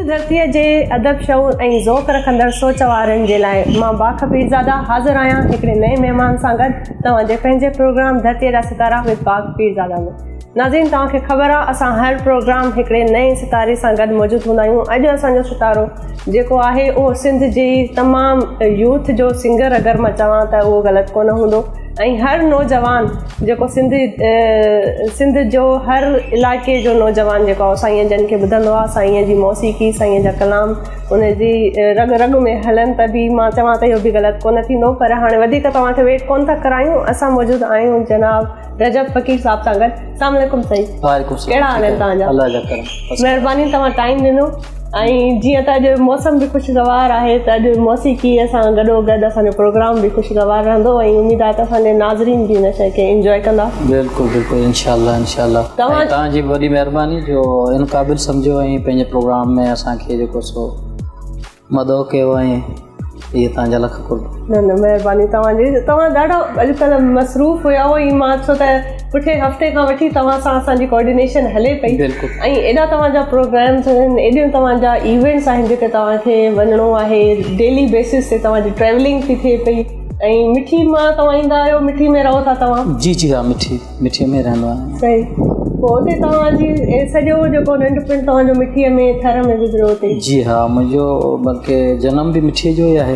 धरतीअ जे अदब शऊर ऐं ज़ौक़ रखंदड़ सोच वारनि जे लाइ मां बाख पीरज़ादा हाज़िर आहियां हिकिड़े नए महिमान सां गॾु तव्हांजे पंहिंजे प्रोग्राम धरतीअ जा सितारा विद बाख पीरज़ादा में। नाज़रीन, तव्हांखे ख़बर आहे असां हर प्रोग्राम हिकिड़े नए सितारे सां गॾु मौजूदु हूंदा आहियूं। अॼु असांजो सितारो जेको आहे उहो सिंध जी तमामु यूथ जो सिंगर अगरि मां चवां त उहो ग़लति कोन हूंदो। ऐं हर नौजवान जेको सिंध जो हर इलाइक़े जो नौजवान जेको आहे साईं जन खे ॿुधंदो आहे, साईं जी मौसीक़ी, साईं जा कलाम उनजी रग रग में हलनि त बि मां चवां त इहो बि ग़लति कोन थींदो। पर हाणे वधीक तव्हांखे वेट कोन था करायूं, असां मौजूदु आहियूं जनाब रजब फ़कीर साहिब सां गॾु। अस्सलाम वालेकुम साईं, कहिड़ा हाल आहिनि तव्हांजा? महिरबानी तव्हां टाइम ॾिनो। ऐं जीअं त अॼु मौसम बि ख़ुशगवार आहे त अॼु मौसीक़ीअ सां गॾोगॾु असांजो प्रोग्राम बि ख़ुशगवार रहंदो ऐं उमेदु आहे त असांजे नाज़रीन बि हिन शइ खे इंजॉय कंदा। बिल्कुलु बिल्कुलु, इंशाल्लाह तव्हांजी वॾी महिरबानी जो इन क़ाबिल सम्झो ऐं पंहिंजे प्रोग्राम में असांखे जेको सो मदद कयो ऐं इहे तव्हांजा लख कुल। न महिरबानी तव्हांजी। तव्हां ॾाढा अॼुकल्ह मसरूफ़ हुया हो ई मां छो त पुठे हफ़्ते खां वठी तव्हां सां असांजी कोऑर्डिनेशन हले पई ऐं एॾा तव्हांजा प्रोग्राम्स आहिनि, एॾियूं तव्हांजा इवेंट्स आहिनि जिते तव्हांखे वञिणो आहे, डेली बेसिस ते तव्हांजी ट्रेवलिंग थी थिए पई। ऐं मिठी मां तव्हां ईंदा आहियो, मिठी में रहो था तव्हां? जी हा, मिठी में रहंदो आहियां। सही। पोइ हुते तव्हांजी सॼो जेको नंढपण तव्हांजो मिठीअ में थर में गुज़रियो हुते? जी हा, मुंहिंजो बल्कि जनम बि मिठीअ जो ई आहे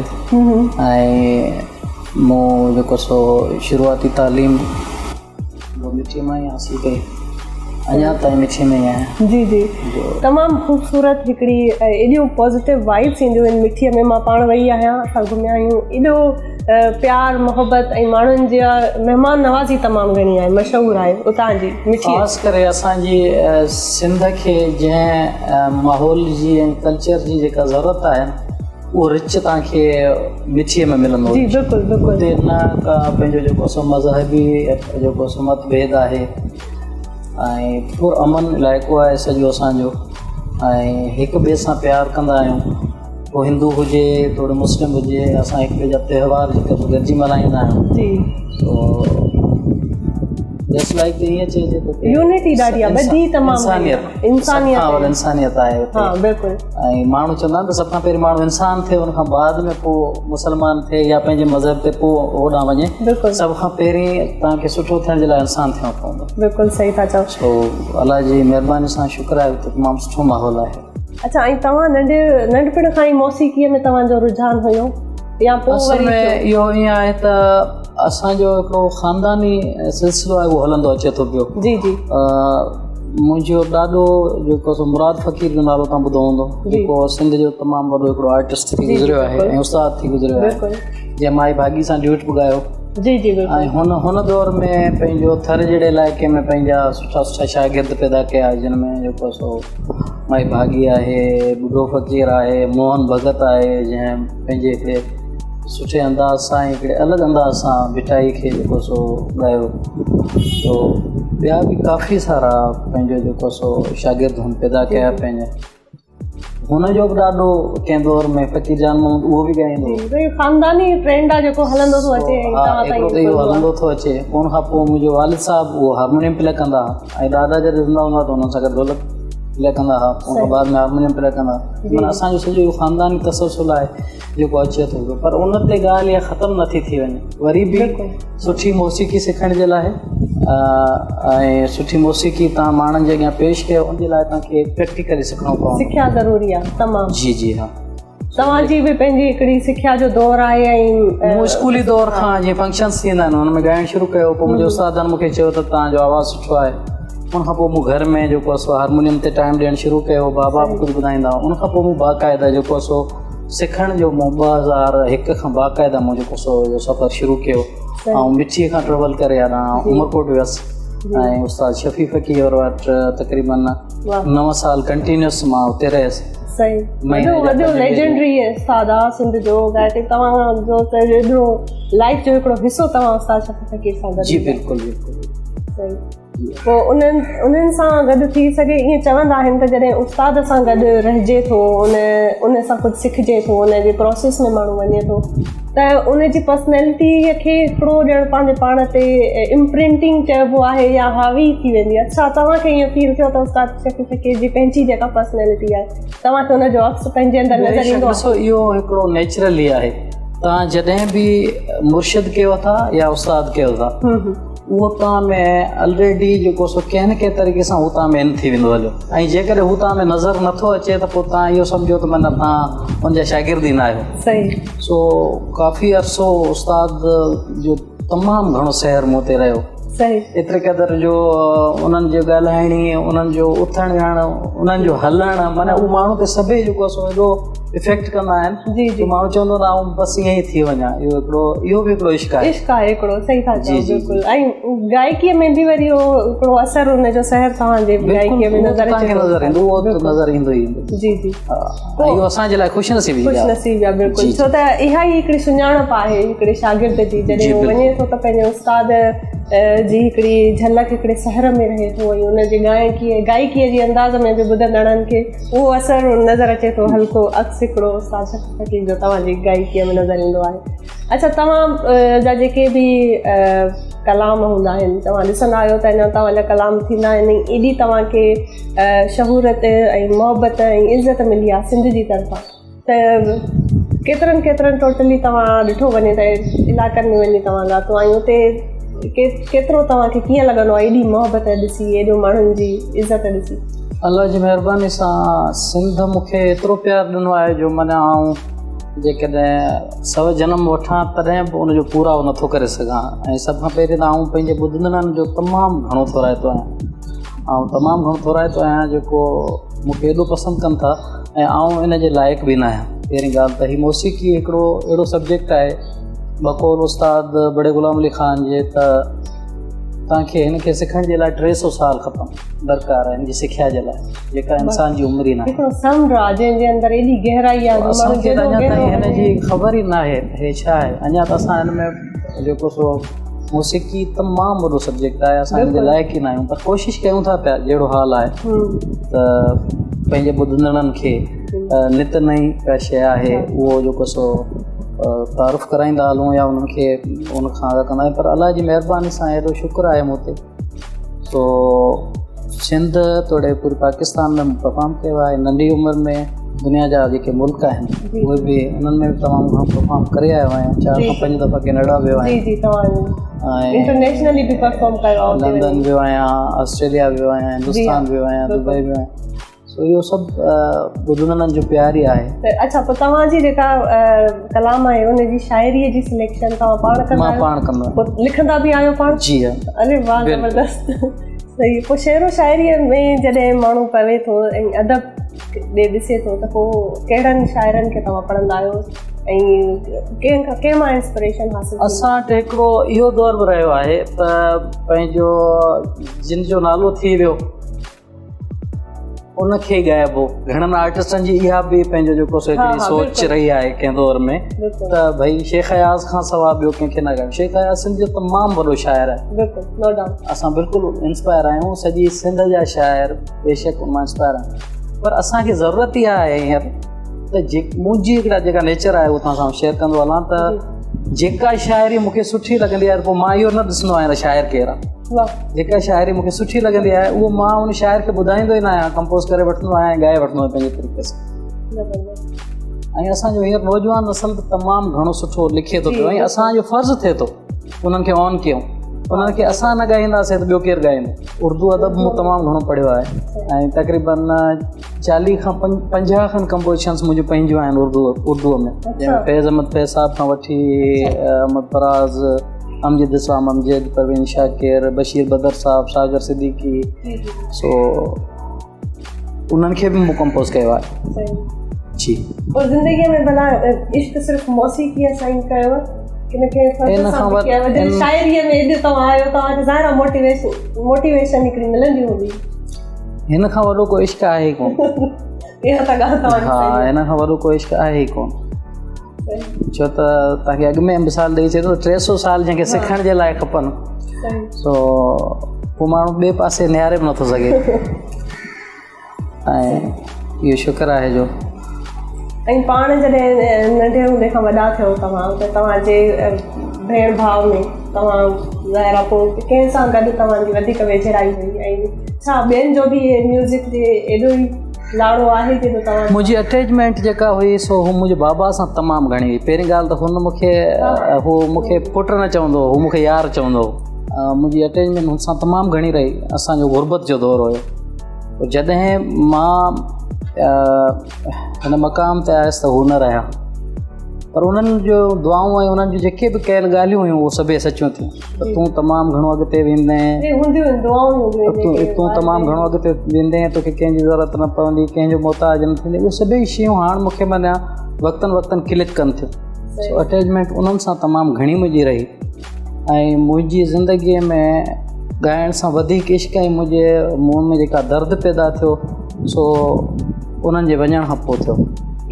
ऐं मूं जेको सो शुरूआती तालीम मिठीअ मां ई हासिल कई, अञा ताईं मिठीअ में ई आहियां। जी जी, तमामु ख़ूबसूरत हिकिड़ी एॾियूं पॉज़िटिव वाइब्स ईंदियूं आहिनि मिठीअ में। मां पाण वई आहियां, असां घुमिया आहियूं, एॾो प्यार मोहबत ऐं माण्हुनि जा महिमान नवाज़ी तमामु घणी आहे, मशहूरु आहे उतां जी मिठी। ख़ासि करे असांजी सिंध खे जंहिं माहौल जी ऐं कल्चर जी जेका ज़रूरत आहे उहो रिच तव्हांखे मिठीअ में मिलंदो। जी बिल्कुलु बिल्कुलु। हुते न का पंहिंजो जेको सो मज़हबी जेको सो मतभेद आहे ऐं पुरअमन इलाइक़ो आहे सॼो असांजो ऐं हिक ॿिए सां प्यारु कंदा आहियूं। पोइ हिंदू हुजे थोरो मुस्लिम हुजे, असां हिक ॿिए जा त्योहार जेके गॾिजी मल्हाईंदा आहियूं। जी जस्ट लाइक ईअं चइजे त यूनिटी ॾाढी आहे, ॿधी तमामु इंसानियत आहे हुते। हा बिल्कुलु। ऐं माण्हू चवंदा आहिनि त सभ खां पहिरीं माण्हू इंसान थिए, उनखां बाद में पोइ मुस्लमान थिए या पंहिंजे मज़हब ते पोइ होॾां वञे। बिल्कुलु। सभ खां पहिरीं तव्हांखे सुठो थियण जे लाइ इंसान थियणो पवंदो। बिल्कुलु सही था चओ। सो अलाह जी महिरबानी सां शुक्र आहे हुते तमामु सुठो माहौल आहे। अच्छा, ऐं तव्हां नंढपण खां ई मौसीक़ीअ में तव्हांजो रुझान हुयो या पोइ में इहो ईअं आहे त असांजो हिकिड़ो ख़ानदानी सिलसिलो आहे उहो हलंदो अचे थो पियो। जी जी। मुंहिंजो ॾाढो जेको सो मुराद फ़कीर जो नालो तव्हां ॿुधो हूंदो, जेको सिंध जो तमामु वॾो हिकिड़ो आर्टिस्ट थी गुज़रियो आहे ऐं उस्ताद थी गुज़रियो आहे, जंहिं माई भागी सां ड्यूट बि ॻायो। जी जी। ऐं हुन दौर में पंहिंजो थर जहिड़े इलाइक़े में पंहिंजा सुठा शागिर्द पैदा कया, जिन में जेको सो माई भागी आहे, बुढो फ़कीर आहे, मोहन भगत आहे, जंहिं पंहिंजे हिकिड़े सुठे अंदाज़ सां हिकिड़े अलॻि अंदाज़ सां भिटाई खे जेको सो ॻायो। तो ॿिया बि काफ़ी सारा पंहिंजो जेको सो शागिर्द हुन पैदा कया पंहिंजा। हुनजो बि ॾाढो कंहिं दौर में फ़कीर जान मोहम्मद उहो बि ॻाईंदो। ख़ानदानी ट्रेंड आहे जेको हलंदो थो अचे। इहो हलंदो थो अचे। उनखां पोइ मुंहिंजो वालिद साहिबु उहो हारमोनियम प्ले कंदा ऐं ॾाॾा जॾहिं ज़िंदा हूंदा त हुननि सां गॾु ढोलक प्ले कंदा हुआ, उन बाद में हारमोनियम प्ले कंदा। माना असांजो सॼो इहो ख़ानदानी तसलसल आहे जेको अचे थो पियो। पर उन ते ॻाल्हि इहा ख़तमु नथी थी वञे। वरी बि सुठी मौसीक़ी सिखण जे लाइ ऐं सुठी मौसीक़ी तव्हां माण्हुनि जे अॻियां पेश कयो, उनजे लाइ तव्हांखे प्रैक्टिकली सिखणो पवंदो। सिखिया ज़रूरी आहे तमामु। जी जी हा। तव्हांजी बि पंहिंजी हिकिड़ी सिखिया जो दौरु आहे ऐं मूं स्कूली दौर खां जीअं फंक्शन्स थींदा आहिनि हुन में ॻाइणु शुरू कयो। पोइ मुंहिंजे उस्तादनि मूंखे चयो त तव्हांजो आवाज़ु सुठो आहे। उनखां पोइ मूं घर में जेको सो हारमोनियम ते टाइम ॾियणु शुरू कयो, बाबा बि कुझु ॿुधाईंदा। उनखां पोइ मूं बाक़ाइदा जेको सो सिखण जो मूं 2001 खां बाक़ाइदा मूं जेको सो सफ़र शुरू कयो ऐं मिठीअ खां ट्रेवल करे उमरकोट वियुसि ऐं उस्ताद शफ़ी फ़कीर वटि तक़रीबन 9 साल कंटिन्यूस मां उते रहियसि। सही। वॾो लेजेंडरी उस्ताद आहे सिंध जो, तव्हांजो त एॾो लाइफ जो हिकिड़ो हिसो तव्हां उस्ताद शफ़ी फ़कीर सां गॾु। जी बिल्कुलु बिल्कुलु। पोइ उन्हनि सां गॾु थी सघे ईअं चवंदा आहिनि त जॾहिं उस्ताद सां गॾु रहिजे थो उन सां कुझु सिखिजे थो उनजे प्रोसेस में माण्हू वञे थो त उनजी पर्सनैलिटीअ खे हिकिड़ो ॼण पंहिंजे पाण ते इम्प्रिंटिंग चइबो आहे या हावी थी वेंदी आहे। छा तव्हांखे ईअं फील थियो त उस्ताद शफ़ी फ़क़ीर जी पंहिंजी जेका पर्सनैलिटी आहे तव्हांखे उनजो अक्स पंहिंजे अंदरि नज़र ईंदो आहे? इहो हिकिड़ो नेचुरली आहे। तव्हां जॾहिं बि मुर्शिद कयो था या उस्ताद कयो था उहो तव्हां में ऑलरेडी जेको सो कंहिं न कंहिं तरीक़े सां हू तव्हां में इन थी वेंदो हलियो ऐं जेकॾहिं हू तव्हां में नज़र नथो अचे त पोइ तव्हां इहो सम्झो त माना तव्हां उनजा शागिर्द ई न आहियो। सही। सो काफ़ी अरसो उस्ताद जो तमामु घणो सहर मूं ते रहियो। सही। एतिरे क़दुरु जो उन्हनि जो ॻाल्हाइणी उन्हनि जो उथणु विहणु उन्हनि जो हलणु माना उहो माण्हू ते सभई जेको आहे सो एॾो इफेक्ट कंदा आहिनि। जी जी। माण्हू चवंदो न आऊं बसि ईअं ई थी वञा। इहो बि हिकिड़ो इश्क आहे। इश्क आहे हिकिड़ो। सही था चओ। बिल्कुलु। ऐं गायकीअ में बि वरी उहो हिकिड़ो असरु हुनजो सहर तव्हांजे गायकीअ में नज़र ईंदो। उहो नज़र ईंदो ई ईंदो। जी जी। इहो असांजे लाइ ख़ुशनसीबी आहे। बिल्कुलु। छो त इहा ई हिकिड़ी सुञाणप आहे हिकिड़े शागिर्द जी जॾहिं उहो वञे थो त पंहिंजे उस्ताद जी हिकिड़ी झलक हिकिड़े सहर में रहे थो ऐं हुनजी गायकीअ जी अंदाज़ में बि ॿुधंदड़नि खे उहो असरु नज़र अचे थो हल्को अक्स हिकिड़ो उस्ताद शफ़ी फ़क़ीर जो तव्हांजी गायकीअ में नज़र ईंदो आहे। अच्छा तव्हां जा जेके बि कलाम हूंदा आहिनि तव्हां ॾिसंदा आहियो त अञा तव्हांजा कलाम थींदा आहिनि एॾी तव्हांखे शहूरत ऐं मुहबत ऐं इज़त मिली आहे सिंध जी तरफ़ां त केतिरनि टोटली तव्हां ॾिठो वञे त इलाइक़नि में वञी तव्हां ॻातो ऐं उते केतिरो तव्हांखे कीअं लॻंदो आहे एॾी मुहबत ॾिसी एॾो माण्हुनि जी इज़त ॾिसी? अल्लाह जी महिरबानी सां सिंध मूंखे एतिरो प्यारु ॾिनो आहे जो माना आऊं जेकॾहिं सव जनम वठां तॾहिं बि उनजो पूरा नथो करे सघां ऐं सभ खां पहिरीं त आऊं पंहिंजे ॿुधंदड़नि जो तमामु घणो थोराइतो आहियां जेको मूंखे एॾो पसंदि कनि था ऐं आऊं इन जे लाइक़ु बि न आहियां। पहिरीं ॻाल्हि त हीअ मौसीक़ी हिकिड़ो अहिड़ो सब्जेक्ट आहे बक़ौल उस्ताद बड़े ग़ुलाम अली ख़ान जे त तव्हांखे हिन खे सिखण जे लाइ 300 साल खपनि दरकार आहे हिन जी सिखिया जे लाइ जेका इंसान जी उमिरि ई न आहे। असांखे अञा ताईं हिन जी ख़बर ई न आहे हे छा आहे। अञा त असां हिन में जेको सो मौसीक़ी तमामु वॾो सब्जेक्ट आहे असां हिन जे लाइक़ु ई न आहियूं पर कोशिशि कयूं था पिया जहिड़ो हाल आहे त पंहिंजे ॿुधंदड़नि खे नित नई का शइ आहे उहो जेको सो तारीफ़ कराईंदा हलूं या उन्हनि खे उन खां रखंदा आहियूं पर अलाह जी महिरबानी सां एॾो शुक्र आहे मूं ते। सो सिंध तोड़े पूरे पाकिस्तान में परफॉर्म कयो आहे नंढी उमिरि में दुनिया जा जेके मुल्क आहिनि उहे बि उन्हनि में बि तमामु घणो परफॉर्म करे आयो आहियां 4 खां 5 दफ़ा कैनेडा वियो आहियां लंडन वियो आहियां ऑस्ट्रेलिया वियो आहियां हिंदुस्तान वियो आहियां दुबई वियो आहियां। सो इहो सभु ॿुधंदड़नि जो प्यार ई आहे। अच्छा पोइ तव्हांजी जेका कलाम आहे उनजी शाइरीअ जी सिलेक्शन तव्हां पाण कंदा आहियो? मां पाण कंदो आहियां। लिखंदा बि आहियो पाण? जी हा। अरे वाह ज़बरदस्त। सही। पोइ शेरो शाइरीअ में जॾहिं माण्हू पवे थो ऐं अदब ॾे ॾिसे थो त पोइ कहिड़नि शाइरनि खे तव्हां पढ़ंदा आहियो ऐं कंहिं मां इंस्पिरेशन हासिल? असां वटि हिकिड़ो इहो दौर बि रहियो आहे त पंहिंजो जिन जो नालो थी वियो उनखे ई ॻाइबो। घणनि आर्टिस्टनि जी इहा बि पंहिंजो जेको हिकिड़ी सोच रही आहे कंहिं दौर में त भई शेख अयाज़ खां सवाइ ॿियो कंहिंखे न ॻाए। शेख अयाज़ सिंध जो तमामु वॾो शाइर आहे। असां बिल्कुलु इंस्पायर आहियूं सॼी सिंध जा शाइर बेशक मां इंस्पायर आहियां पर असांखे ज़रूरत ई आहे हींअर त मुंहिंजी हिकिड़ा जेका नेचर आहे उहो तव्हां सां शेयर कंदो हलां त जेका शाइरी मूंखे सुठी लॻंदी आहे पोइ मां इहो न ॾिसंदो आहियां त शाइर केरु आहे। जेका शाइरी मूंखे सुठी लॻंदी आहे उहो मां उन शाइर खे ॿुधाईंदो ई न आहियां कंपोज़ करे वठंदो आहियां ॻाए वठंदो आहियां पंहिंजे तरीक़े सां। ऐं असांजो हींअर नौजवान नसल तमामु घणो सुठो लिखे थो पियो ऐं असांजो फ़र्ज़ु थिए थो उन्हनि खे ऑन कयूं। उन्हनि खे असां न ॻाईंदासीं त ॿियो केरु ॻाईंदो। उर्दू अदब मूं तमामु घणो पढ़ियो आहे ऐं तक़रीबन 40 खां 50 खनि कंपोज़िशन्स मुंहिंजूं पंहिंजियूं आहिनि उर्दूअ में जंहिंमें फैज़ अहमद फैज़ साहब खां वठी अहमद फराज़ अमजद इस्लाम अमजद परवीन शाकिर बशीर बदर साहब सागर सिद्दीकी सो उन्हनि खे बि मूं कंपोज़ कयो आहे। जी। और ज़िंदगीअ में भला इश्क सिर्फ़ मौसीक़ीअ सां ई कयो शाइरीअ में एॾो तव्हां आहियो तव्हांखे ज़ाहिर आहे मोटिवेशन हिकिड़ी मिलंदी हूंदी। हिन खां वॾो को इश्क आहे ई कोन। हा हिन खां वॾो को इश्क आहे ई कोन छो त तव्हांखे अॻु में मिसाल ॾेई सघे थो 300 साल जंहिंखे सिखण जे लाइ खपनि सो पोइ माण्हू ॿिए पासे निहारे बि नथो सघे ऐं इहो शुक्र आहे जो ऐं पाण जॾहिं नंढे हूंदे खां वॾा थियो तव्हां त तव्हांजे भेण भाउ में तव्हां ज़ाहिर पोइ कंहिं सां गॾु तव्हांजी वधीक वेझिड़ाई हुई ऐं छा ॿियनि जो बि म्यूज़िक जे एॾो ई लाड़ो आहे जेको तव्हां मुंहिंजी अटैचमेंट जेका हुई सो हू मुंहिंजे बाबा सां तमामु घणी हुई पहिरीं ॻाल्हि त हुन मूंखे पुटु न चवंदो हू मूंखे यार चवंदो मुंहिंजी अटैचमेंट हुन सां तमामु घणी रही असांजो गुरबत जो दौरु हुयो जॾहिं मां हिन मक़ाम ते आयुसि त हू न रहिया पर उन्हनि जो दुआऊं ऐं उन्हनि जूं जेके बि कयल ॻाल्हियूं हुयूं उहे सभई सचियूं थियूं त तूं तमामु घणो अॻिते वेंदे तूं तमामु घणो अॻिते वेंदे तोखे कंहिंजी ज़रूरत न पवंदी कंहिंजो मोहताज न थींदी उहे सभई शयूं हाणे मूंखे माना वक़्तनि वक़्तनि क्लिक कनि थियूं सो अटैचमेंट उन्हनि सां तमामु घणी मुंहिंजी रही ऐं मुंहिंजी ज़िंदगीअ में ॻाइण सां वधीक इश्क ऐं मुंहिंजे मुंहं में जेका दर्द पैदा थियो सो उन्हनि जे वञण खां पोइ थियो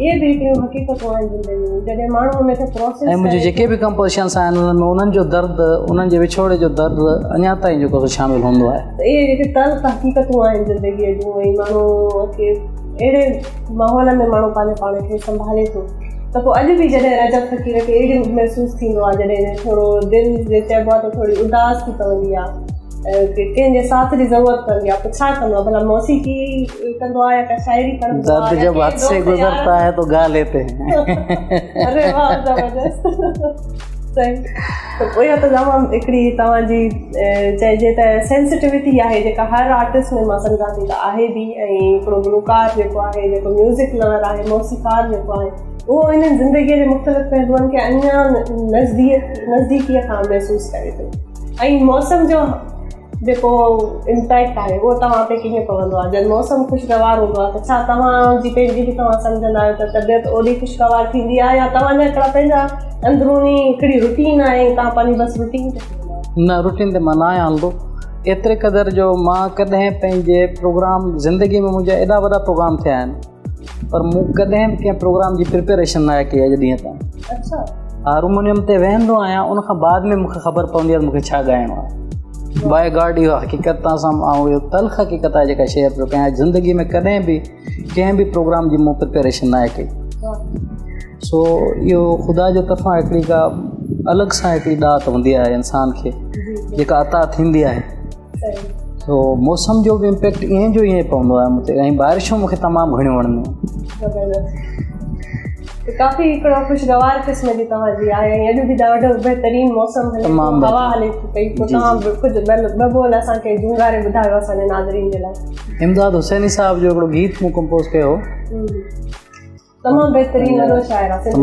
ऐं मुंहिंजे जेके बि कंपोज़िशन्स आहिनि उन्हनि में उन्हनि जो दर्द उन्हनि जे विछोड़े जो दर्द अञा ताईं जेको शामिलु हूंदो आहे इहे जेके तल्ख़ हक़ीक़तूं आहिनि ज़िंदगीअ जूं ऐं माण्हू खे अहिड़े माहौल में माण्हू पंहिंजे पाण खे संभाले थो त पोइ अॼु बि जॾहिं रजब फ़क़ीर खे अहिड़ो महसूसु थींदो आहे जॾहिं थोरो दिलि जे चइबो आहे त थोरी उदास थी पवंदी आहे कंहिंजे साथ जी ज़रूरत पवंदी आहे पोइ छा कंदो आहे भला मौसीक़ी कंदो आहे या का शाइरी कंदो आहे दर्द जब हाथ से गुजरता है तो गा लेते हैं अरे वाह ज़बरदस्त सही त पोइ इहो त तमामु हिकिड़ी तव्हांजी चइजे त सेंसिटिविटी आहे जेका हर आर्टिस्ट में मां सम्झां थी त आहे बि ऐं हिकिड़ो गुलकार जेको आहे जेको म्यूज़िक लवर आहे मौसीक़ार जेको आहे उहो हिननि ज़िंदगीअ जे मुख़्तलिफ़ पहलुअनि खे अञा नज़दीकीअ खां महसूसु करे थो ऐं मौसम जो जेको इम्पैक्ट आहे उहो तव्हां ते कीअं पवंदो आहे जॾहिं मौसम ख़ुशगवार हूंदो आहे त छा तव्हांजी पंहिंजी बि तव्हां सम्झंदा आहियो त तबियत ओॾी ख़ुशगवार थींदी आहे या तव्हांजा हिकिड़ा पंहिंजा अंदरूनी हिकिड़ी रुटीन आहे तव्हां पंहिंजी बसि रुटीन ते न रुटीन ते मां न आहियां हलंदो एतिरे क़दुरु जो मां कॾहिं पंहिंजे प्रोग्राम ज़िंदगीअ में मुंहिंजा एॾा वॾा प्रोग्राम थिया आहिनि पर मूं कॾहिं बि कंहिं प्रोग्राम जी प्रिपेरेशन न आहे कई अॼु ॾींहं ताईं अच्छा हारमोनियम ते वेहंदो आहियां उनखां बाद में मूंखे ख़बर पवंदी आहे त मूंखे छा ॻाइणो आहे बाय गॉड इहो हक़ीक़त सां ऐं इहो तल्ख़ हक़ीक़त आहे जेका शेयर पियो कयां ज़िंदगी में कॾहिं बि कंहिं बि प्रोग्राम जी मूं प्रिपेरेशन न आहे कई सो इहो ख़ुदा जे तरफ़ां हिकिड़ी का अलॻि सां हिकिड़ी ॾात हूंदी आहे इंसान खे जेका अता थींदी आहे सो मौसम जो बि इम्पैक्ट ईअं जो ईअं पवंदो आहे मूं ते ऐं बारिशूं मूंखे तमामु घणियूं वणंदियूं आहिनि काफ़ी हिकिड़ो ख़ुशगवार क़िस्म जी तव्हांजी आहे ऐं अॼु बि ॾाढो बहितरीनु मौसम हवा हले थी पई पोइ तव्हां कुझु ॿ बोल असांखे झूंगारे ॿुधायो असांजे नाज़रीन जे लाइ इमदाद हुसैनी साहब जो हिकिड़ो गीत मूं कंपोज़ कयो तमामु बहितरीनु शाइर आहे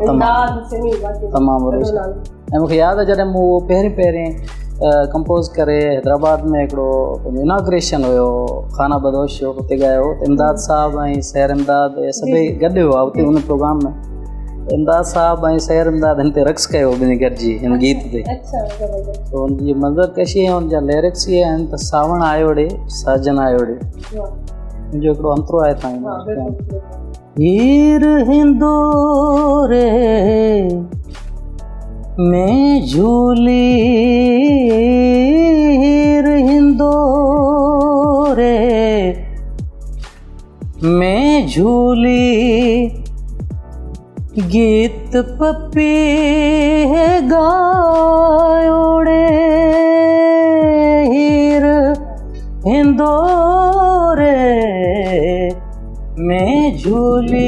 तमामु ऐं मूंखे यादि आहे जॾहिं मूं पहिरीं कंपोज़ करे हैदराबाद में हिकिड़ो इनॉग्रेशन हुयो खाना बदोश जो हुते ॻायो इमदाद साहब ऐं सैर इमदाद सभई गॾु हुआ हुते हुन प्रोग्राम में इमदाद साहब ऐं सैर इमदाद हिन ते रक़्स कयो ॿिन्ही गॾिजी हिन गीत ते त हुनजी मंज़रकशी ऐं हुनजा लिरिक्स इहे आहिनि त सावण आयो ॾे साजन आयो ॾे मुंहिंजो हिकिड़ो अंतरो आहे तव्हां हीर हिंदोरे में झूली हीर हिंदोरे में झूली गीत पपी है गायोड़े हीर हिंदोरे में झूली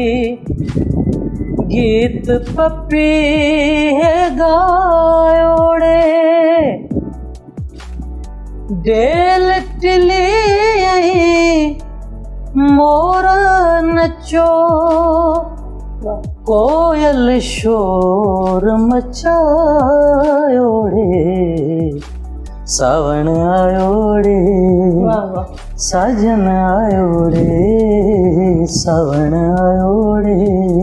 गीत पपी है गायोड़े डेल टिली मोर नचो कोयल शोर मचायोड़े सावण आयोड़े साजन आयोड़े सावण आयोड़े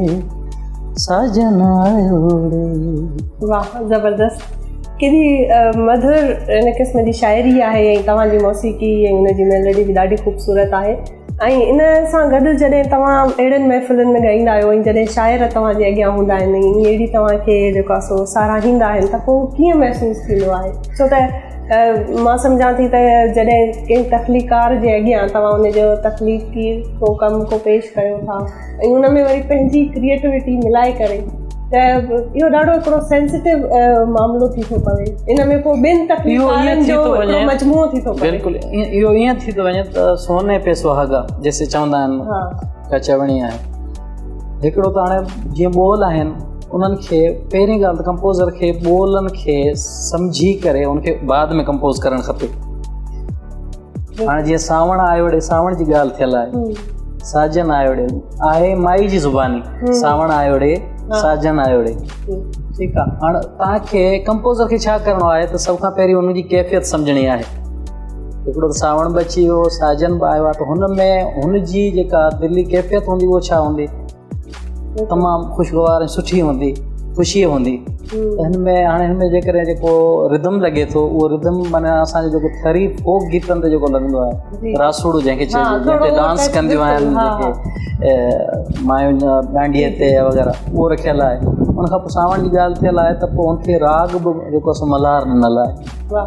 साजन आयोड़े वाह ज़बरदस्त केॾी मधुर इन क़िस्म जी शाइरी आहे ऐं तव्हांजी मौसीक़ी ऐं हुनजी मेलोडी बि ॾाढी ख़ूबसूरत आहे ऐं इन सां गॾु जॾहिं तव्हां अहिड़नि महफ़िलुनि में ॻाईंदा आहियो ऐं जॾहिं शाइर तव्हांजे अॻियां हूंदा आहिनि अहिड़ी तव्हांखे जेको आहे सो साराहींदा आहिनि त पोइ कीअं महसूसु थींदो आहे छो त मां सम्झां थी त जॾहिं कंहिं तख़लीकार जे अॻियां तव्हां उनजो तख़लीक़ी को कम को पेश कयो था ऐं उन में वरी पंहिंजी क्रिएटिविटी मिलाए करे त इहो ॾाढो हिकिड़ो सेंसिटिव मामिलो थी थो पवे। इन में पोइ ॿिनि तख़लीकारनि जो मजमूओ थी थो पवे। बिल्कुलु इहो ईअं थी थो वञे त सोने पे सुहागा जैसे चवंदा आहिनि का चवणी आहे। हिकिड़ो त हाणे जीअं ॿोल आहिनि उन्हनि खे पहिरीं ॻाल्हि त कंपोज़र खे ॿोलनि खे सम्झी करे उनखे बाद में कंपोज़ करणु खपे। हाणे जीअं सावण आयो ॾे सावण जी ॻाल्हि थियल आहे, साजन आयो ॾे आहे माई जी ज़ुबानी, सावण आयो ॾे साजन आयो ॾे, ठीकु आहे। हाणे तव्हांखे कंपोज़र खे छा करिणो आहे त सभ खां पहिरीं उनजी कैफ़ियत सम्झणी आहे। हिकिड़ो त सावण बि अची वियो, साजन बि आयो आहे, त हुन में हुनजी जेका दिली कैफ़ियत हूंदी उहा छा हूंदी, तमामु ख़ुशगवार ऐं सुठी हूंदी, ख़ुशी हूंदी। हिन में हाणे हिन में जेकॾहिं जेको रिदम लॻे थो उहो रिदम माना असांजो जेको थरी फोक गीतनि ते जेको लॻंदो आहे, रासूड़ो जंहिंखे चइबो, जंहिं ते डांस कंदियूं आहिनि, जेके मायूं डांडीअ ते वग़ैरह, उहो रखियलु आहे। उनखां पोइ सावण जी ॻाल्हि थियल आहे त पोइ उनखे राग बि जेको असां मल्हार ॾिनल आहे।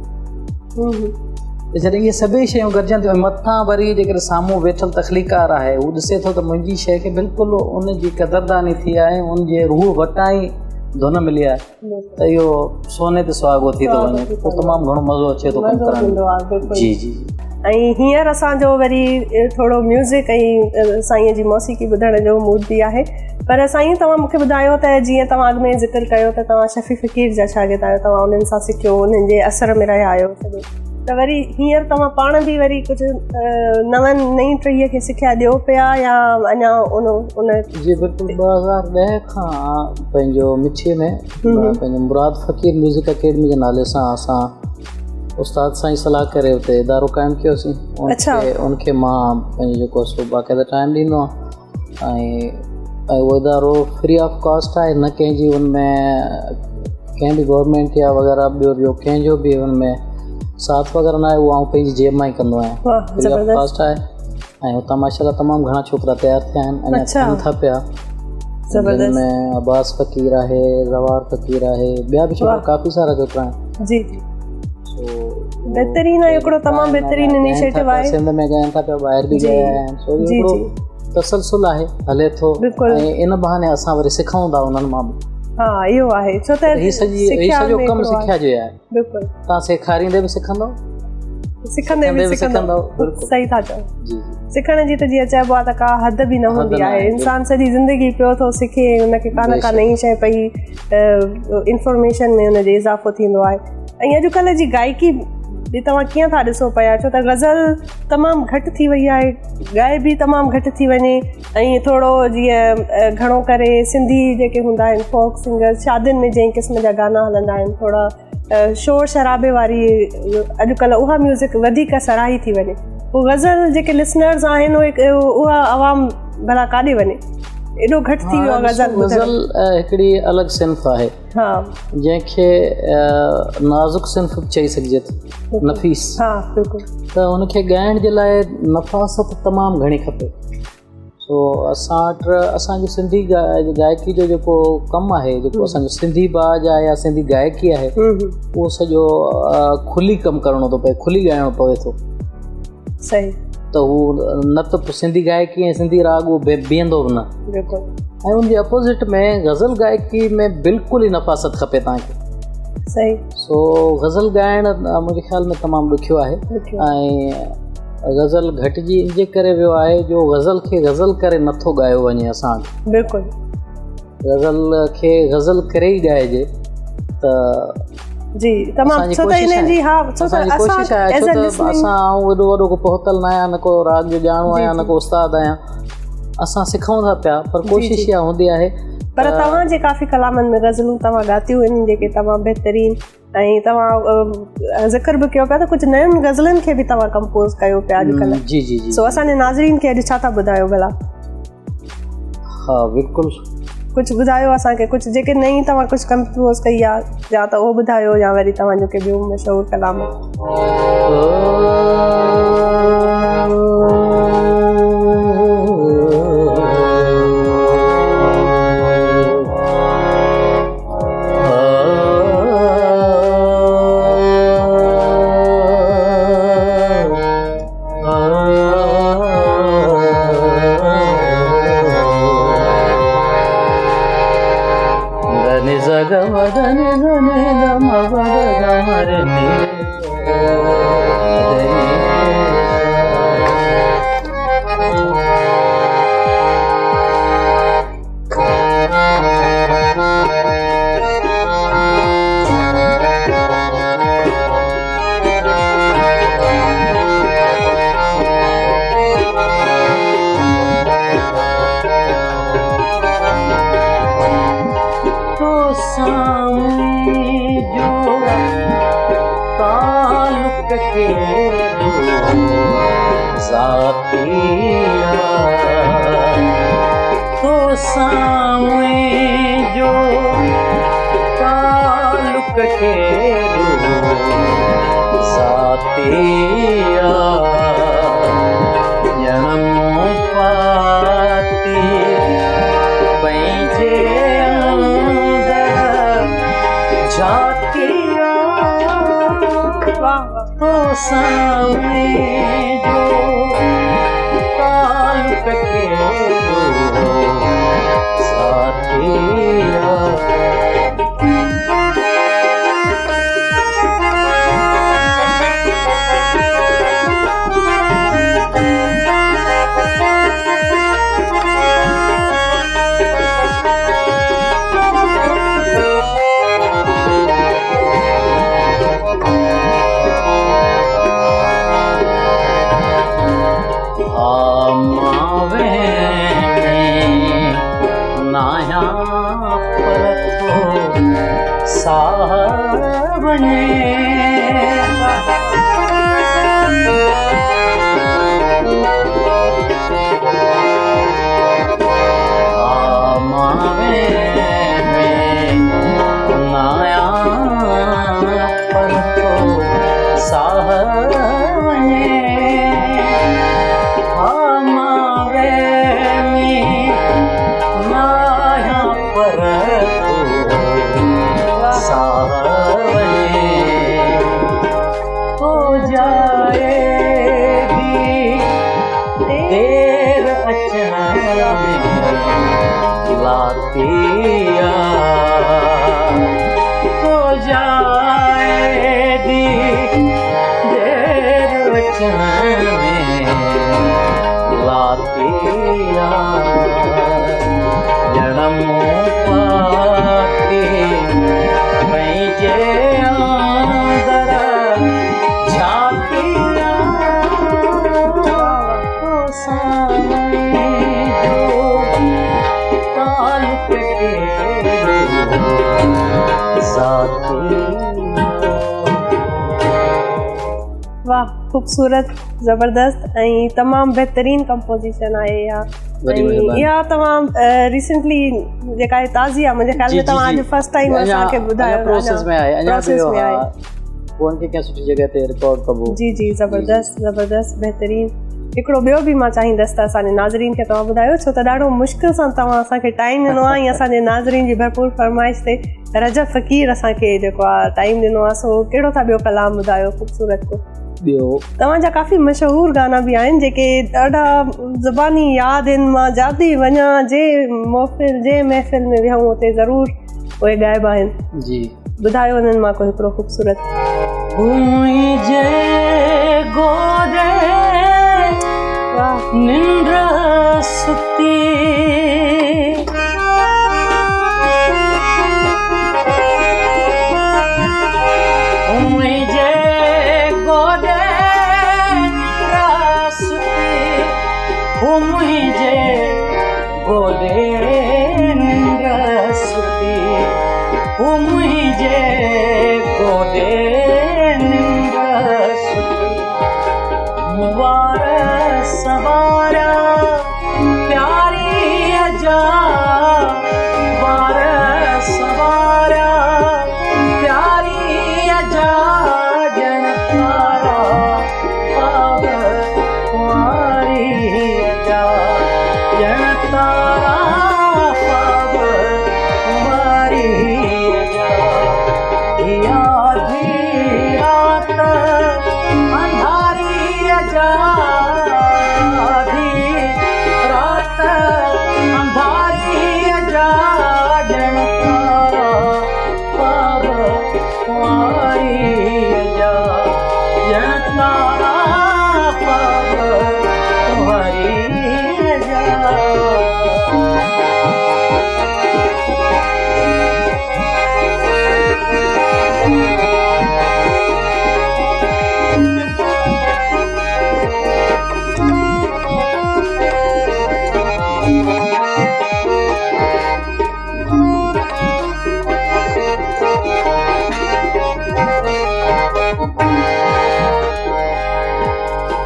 जॾहिं इहे सभई शयूं गॾिजनि थियूं, मथां वरी जेकॾहिं साम्हूं वेठल तख़लीकार आहे उहो ॾिसे थो त मुंहिंजी शइ खे बिल्कुलु उनजी क़दरदानी थी आहे, उनजे रूह वटां ई धुन मिली आहे, त इहो सोने ते सुहागो थी थो वञे, पोइ तमामु घणो मज़ो अचे थो कमु करण। जी जी। ऐं हींअर असांजो वरी थोरो म्यूज़िक ऐं साईंअ जी मौसीक़ी ॿुधण जो मूड बि आहे। पर साईं तव्हां मूंखे ॿुधायो त जीअं तव्हां अॻु में ज़िक्र कयो त तव्हां शफ़ी फ़क़ीर जा शागिर्द आहियो, तव्हां उन्हनि सां सिखियो, उन्हनि जे असर में रहिया आहियो सॼो, त वरी हींअर तव्हां पाण बि वरी कुझु नई टहीअ खे सिखिया ॾियो पिया या अञा उन जी? बिल्कुलु 2010 खां पंहिंजो मिठीअ में पंहिंजो मुराद फ़क़ीर म्यूज़िक अकेडमी जे नाले सां असां उस्ताद सां ई सलाह करे हुते इदारो क़ाइमु कयोसीं। उनखे मां पंहिंजो जेको सो बाक़ाइदा टाइम ॾींदो आहियां ऐं उहो इदारो फ्री ऑफ कॉस्ट आहे, न कंहिंजी उनमें कंहिं बि गवर्नमेंट या वग़ैरह ॿियो कंहिंजो बि उनमें साथ वग़ैरह न आहे, उहो आउं पंहिंजी जेब मां ई कंदो आहियां। फ्री ऑफ कॉस्ट आहे ऐं हुतां माशाल्लाह तमामु घणा छोकिरा तयारु थिया आहिनि, अञा थियनि था पिया। में अब्बास फ़क़ीर आहे, ज़वार फ़क़ीर आहे, ॿिया बि छोकिरा काफ़ी सारा छोकिरा आहिनि। जी बहितरीन आहे, हिकिड़ो तमामु बहितरीन इनिशिएटिव आहे। सिंध में ॻाइनि था पिया, ॿाहिरि बि ॻाया आहिनि, सो हिकिड़ो तसलसल आहे, हले थो ऐं इन बहाने असां वरी सिखूं था उन्हनि मां बि। हा इहो आहे, छो त सॼो कमु सिखिया जो आहे। बिल्कुलु तव्हां सेखारींदे बि सिखंदव, सिखंदे बि सिखंदव। सही था चओ। सिखण जी त जीअं चइबो आहे त का हद बि न हूंदी आहे, इंसान सॼी ज़िंदगी पियो थो सिखे, हुनखे का न का नई शइ पई इंफॉर्मेशन में हुनजो इज़ाफ़ो थींदो आहे। ऐं अॼुकल्ह जी गायकी बि तव्हां कीअं था ॾिसो पिया, छो त गज़ल तमामु घटि थी वई आहे, ॻाए बि तमामु घटि थी वञे, ऐं थोरो जीअं घणो करे सिंधी जेके हूंदा आहिनि फोक सिंगर्स, शादियुनि में जंहिं क़िस्म जा गाना हलंदा आहिनि, थोरा शोर शराबे वारी अॼुकल्ह उहा म्यूज़िक वधीक सराही थी वञे। पोइ गज़ल जेके लिसनर्स आहिनि उहा आवाम भला काॾे वञे, एॾो घटि थी वियो आहे। गज़ल हिकिड़ी अलॻि सिन्फ़ आहे जंहिंखे नाज़ुक सिन्फ़ चई सघिजे थो, नफ़ीस। त हुनखे ॻाइण जे लाइ नफ़ासत तमामु घणी खपे। सो असां वटि असांजी सिंधी गायकी जो जेको कमु आहे, जेको असांजो सिंधी बाज आहे या सिंधी गायकी आहे, उहो सॼो खुली कमु करिणो थो पए, खुली ॻाइणो पवे थो। सही। त हू न त सिंधी गायकी ऐं सिंधी राग उहो बीहंदो बि न। ऐं उनजे अपोज़िट में गज़ल गायकी में बिल्कुलु ई नफ़ासत खपे तव्हांखे। सही। सो गज़ल ॻाइणु मुंहिंजे ख़्याल में तमामु ॾुखियो आहे ऐं गज़ल घटिजी इनजे करे वियो आहे जो गज़ल खे गज़ल करे नथो ॻायो वञे असां वटि। बिल्कुलु। गज़ल खे गज़ल करे ई ॻाइजे त जी तमामु छो त इन जी कोशिशि आहे, छो त असां एॾो वॾो को पहुतल न आहियां, न को राग जो ॼाणो आहियां, न को उस्ताद आहियां, असां सिखूं था पिया, पर कोशिशि इहा हूंदी आहे। पर तव्हांजे काफ़ी कलामनि में गज़लूं तव्हां ॻातियूं आहिनि जेके तमामु बहितरीन, ऐं तव्हां ज़िक्र बि कयो पिया त कुझु नयुनि गज़लनि खे बि तव्हां कंपोज़ कयो पिया अॼुकल्ह। जी जी जी। सो असांजे नाज़रीन खे अॼु छा था ॿुधायो भला? हा बिल्कुलु, कुझु ॿुधायो असांखे, कुझु जेके नई तव्हां कुझु कंपोज़ कई आहे या त उहो ॿुधायो, या वरी तव्हांजो के ॿियो मशहूरु कलाम। ज़ातिया तो सामने जो ताल्लुक के ज़ातिया जन्म पाती पंहिंजे अंदर झांकिया तो सामने जो ताल्लुक के साथिया सावने आमावे में नाया पर तो सावने आमावे में नाया पर हो जाएगी देर अचानक लातिया हो जाएगी देर अचानक लातिया जन्म पाती पंहिंजे अंदर झांकिया तो सामने जो ताल्लुक के साथिया। वाह, खूबसूरत, ज़बरदस्त ऐं तमामु बहितरीन कंपोजिशन आहे इहा तमामु रिसेंटली जेका ताज़ी आहे मुंहिंजे ख़्याल में तव्हां अॼु फर्स्ट टाइम असांखे ॿुधायो प्रोसेस में आहे फोन खे कंहिं सुठी जॻह ते रिकॉर्ड कबो। जी जी, ज़बरदस्त ज़बरदस्त बहितरीन। हिकिड़ो ॿियो बि मां चाहींदसि त असांजे नाज़रीन खे तव्हां ॿुधायो, छो त ॾाढो मुश्किल सां तव्हां असांखे टाइम ॾिनो आहे ऐं असांजे नाज़रीन जी भरपूर फरमाइश ते रजब फ़कीर असांखे जेको आहे टाइम ॾिनो आहे, सो कहिड़ो था ॿियो कलाम ॿुधायो ख़ूबसूरत को? ॿियो तव्हांजा काफ़ी मशहूर गाना बि आहिनि जेके ॾाढा ज़बानी यादि आहिनि, मां जाती वञा जे महफ़िल में विहूं उते ज़रूरु उहे ॻाइबा आहिनि। जी, ॿुधायो उन्हनि मां कोई हिकिड़ो ख़ूबसूरत। निंद्र सुती मुझे गोदे निंद्र सुती मुझे गोदे निंद्र सुती मुझे गोदे निंद्र सुती मुबारक सवारा प्यारी अजा बारह सवारा प्यारी अजा जनतारा पाव कुमारी अजा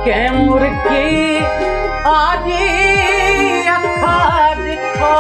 कैमूर की आजी अखा दिखो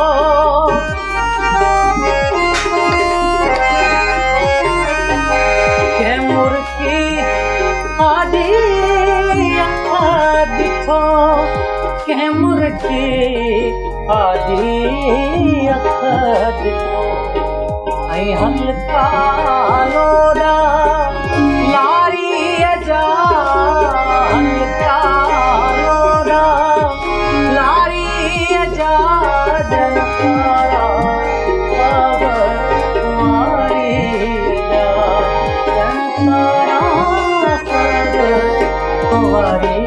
कैमूर की आजी अखा दिखो कैमूर की आजी अखा दिखो ऐं हल्का लोड़ा लारी जा हल्का लोड़ा लारी जा जनकारा मारी जा जनकारा मारी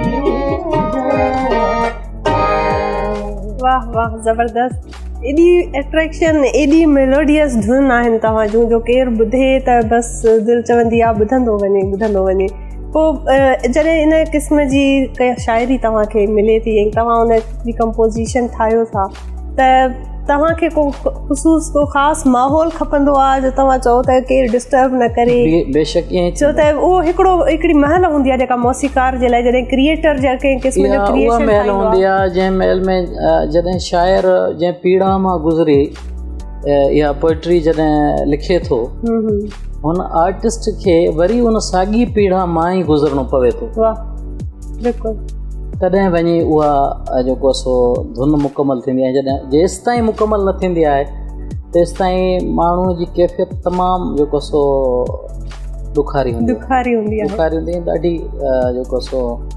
वाह वाह ज़बरदस्त एॾी एट्रैक्शन एॾी मेलोडियस धुन आहिनि तव्हां जूं जो केरु ॿुधे त बसि दिलि चवंदी आहे ॿुधंदो वञे पोइ जॾहिं इन क़िस्म जी का शाइरी तव्हांखे मिले थी ऐं तव्हां उन जी कंपोज़िशन ठाहियो था त तव्हांखे को ख़ुशूस को ख़ासि माहौल खपंदो आहे जो तव्हां चओ त केरु डिस्टर्ब न करे बेशक ईअं छो त उहो हिकिड़ी महल हूंदी आहे जेका मौसीकार जे लाइ जॾहिं क्रिएटर जा कंहिं क़िस्म जो क्रिएशन महल हूंदी आहे जंहिं महल में जॾहिं शाइर जंहिं पीढ़ा मां गुज़रे या पोइट्री जॾहिं लिखे थो हुन आर्टिस्ट खे वरी उन साॻी पीढ़ा मां ई गुज़रणो पवे थो बिल्कुलु तॾहिं वञी उहा जेको सो धुन मुकमल थींदी आहे जॾहिं जेसि ताईं मुकमल न थींदी आहे तेसि ताईं माण्हूअ जी कैफ़ियत तमामु जेको सो ॾुखारी हूंदी ॾाढी जेको सो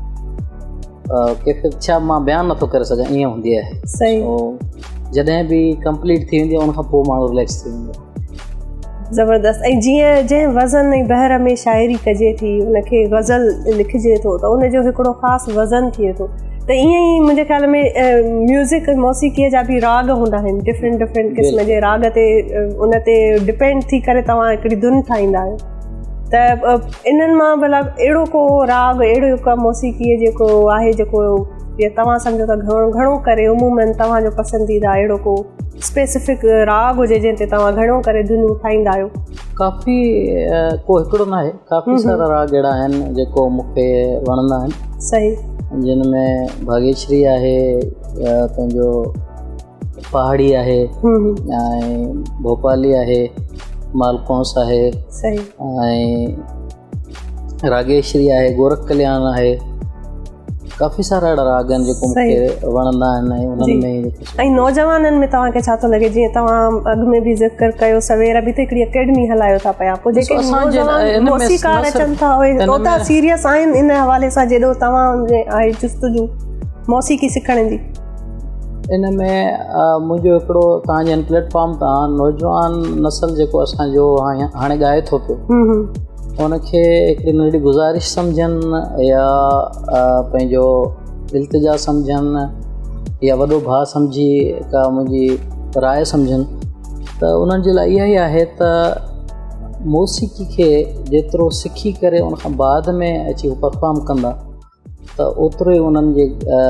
कैफ़ियत छा मां बयानु नथो करे सघां ईअं हूंदी आहे जॾहिं बि कंप्लीट थी वेंदी आहे उनखां पोइ माण्हू रिलैक्स थी वेंदो आहे ज़बरदस्त ऐं जीअं जंहिं वज़न ऐं बहर में शाइरी कजे थी उनखे गज़ल लिखिजे थो त उनजो हिकिड़ो ख़ासि वज़न थिए थो त ईअं ई मुंहिंजे ख़्याल में म्यूज़िक मौसीक़ीअ जा बि राग हूंदा आहिनि डिफरेंट क़िस्म जे राग ते उन ते डिपेंड थी करे तव्हां हिकिड़ी धुन ठाहींदा आहियो त इन्हनि मां भला अहिड़ो को राग अहिड़ो का मौसीक़ीअ जेको आहे जेको तव्हां सम्झो था घणो करे उमूमन तव्हांजो पसंदीदा अहिड़ो को स्पेसिफिक राग हुजे जंहिं ते तव्हां घणो करे धुनूं ठाहींदा आहियो काफ़ी को हिकिड़ो न आहे काफ़ी सारा राग अहिड़ा आहिनि जेको मूंखे वणंदा आहिनि सही जिन में भाग्यश्री आहे पंहिंजो पहाड़ी आहे ऐं भोपाली आहे मालकोंस आहे सही ऐं रागेश्वरी आहे गोरख कल्याण आहे काफ़ी सारा अहिड़ा राग आहिनि जेको मूंखे वणंदा आहिनि ऐं उन्हनि में ऐं नौजवाननि में तव्हांखे छा थो लॻे जीअं तव्हां अॻु में बि ज़िक्र कयो सवेर बि त हिकिड़ी अकेडमी हलायो था पिया पोइ जेके मौसीक़ार अचनि था उहे सीरियस आहिनि इन हवाले सां जेॾो तव्हां आहे जुस्तजू मौसीक़ी सिखण जी इन में मुंहिंजो हिकिड़ो तव्हांजे हिन प्लेटफॉर्म तां नौजवान नसल जेको असांजो हाणे ॻाए थो पियो उनखे हिकिड़ी नंढी गुज़ारिश सम्झनि या पंहिंजो इल्तिजा सम्झनि या वॾो भाउ सम्झी का मुंहिंजी राय सम्झनि त उन्हनि जे लाइ इहा ई आहे त मौसीक़ी खे जेतिरो सिखी करे उनखां बाद में अची परफॉर्म कंदा त ओतिरो ई उन्हनि जे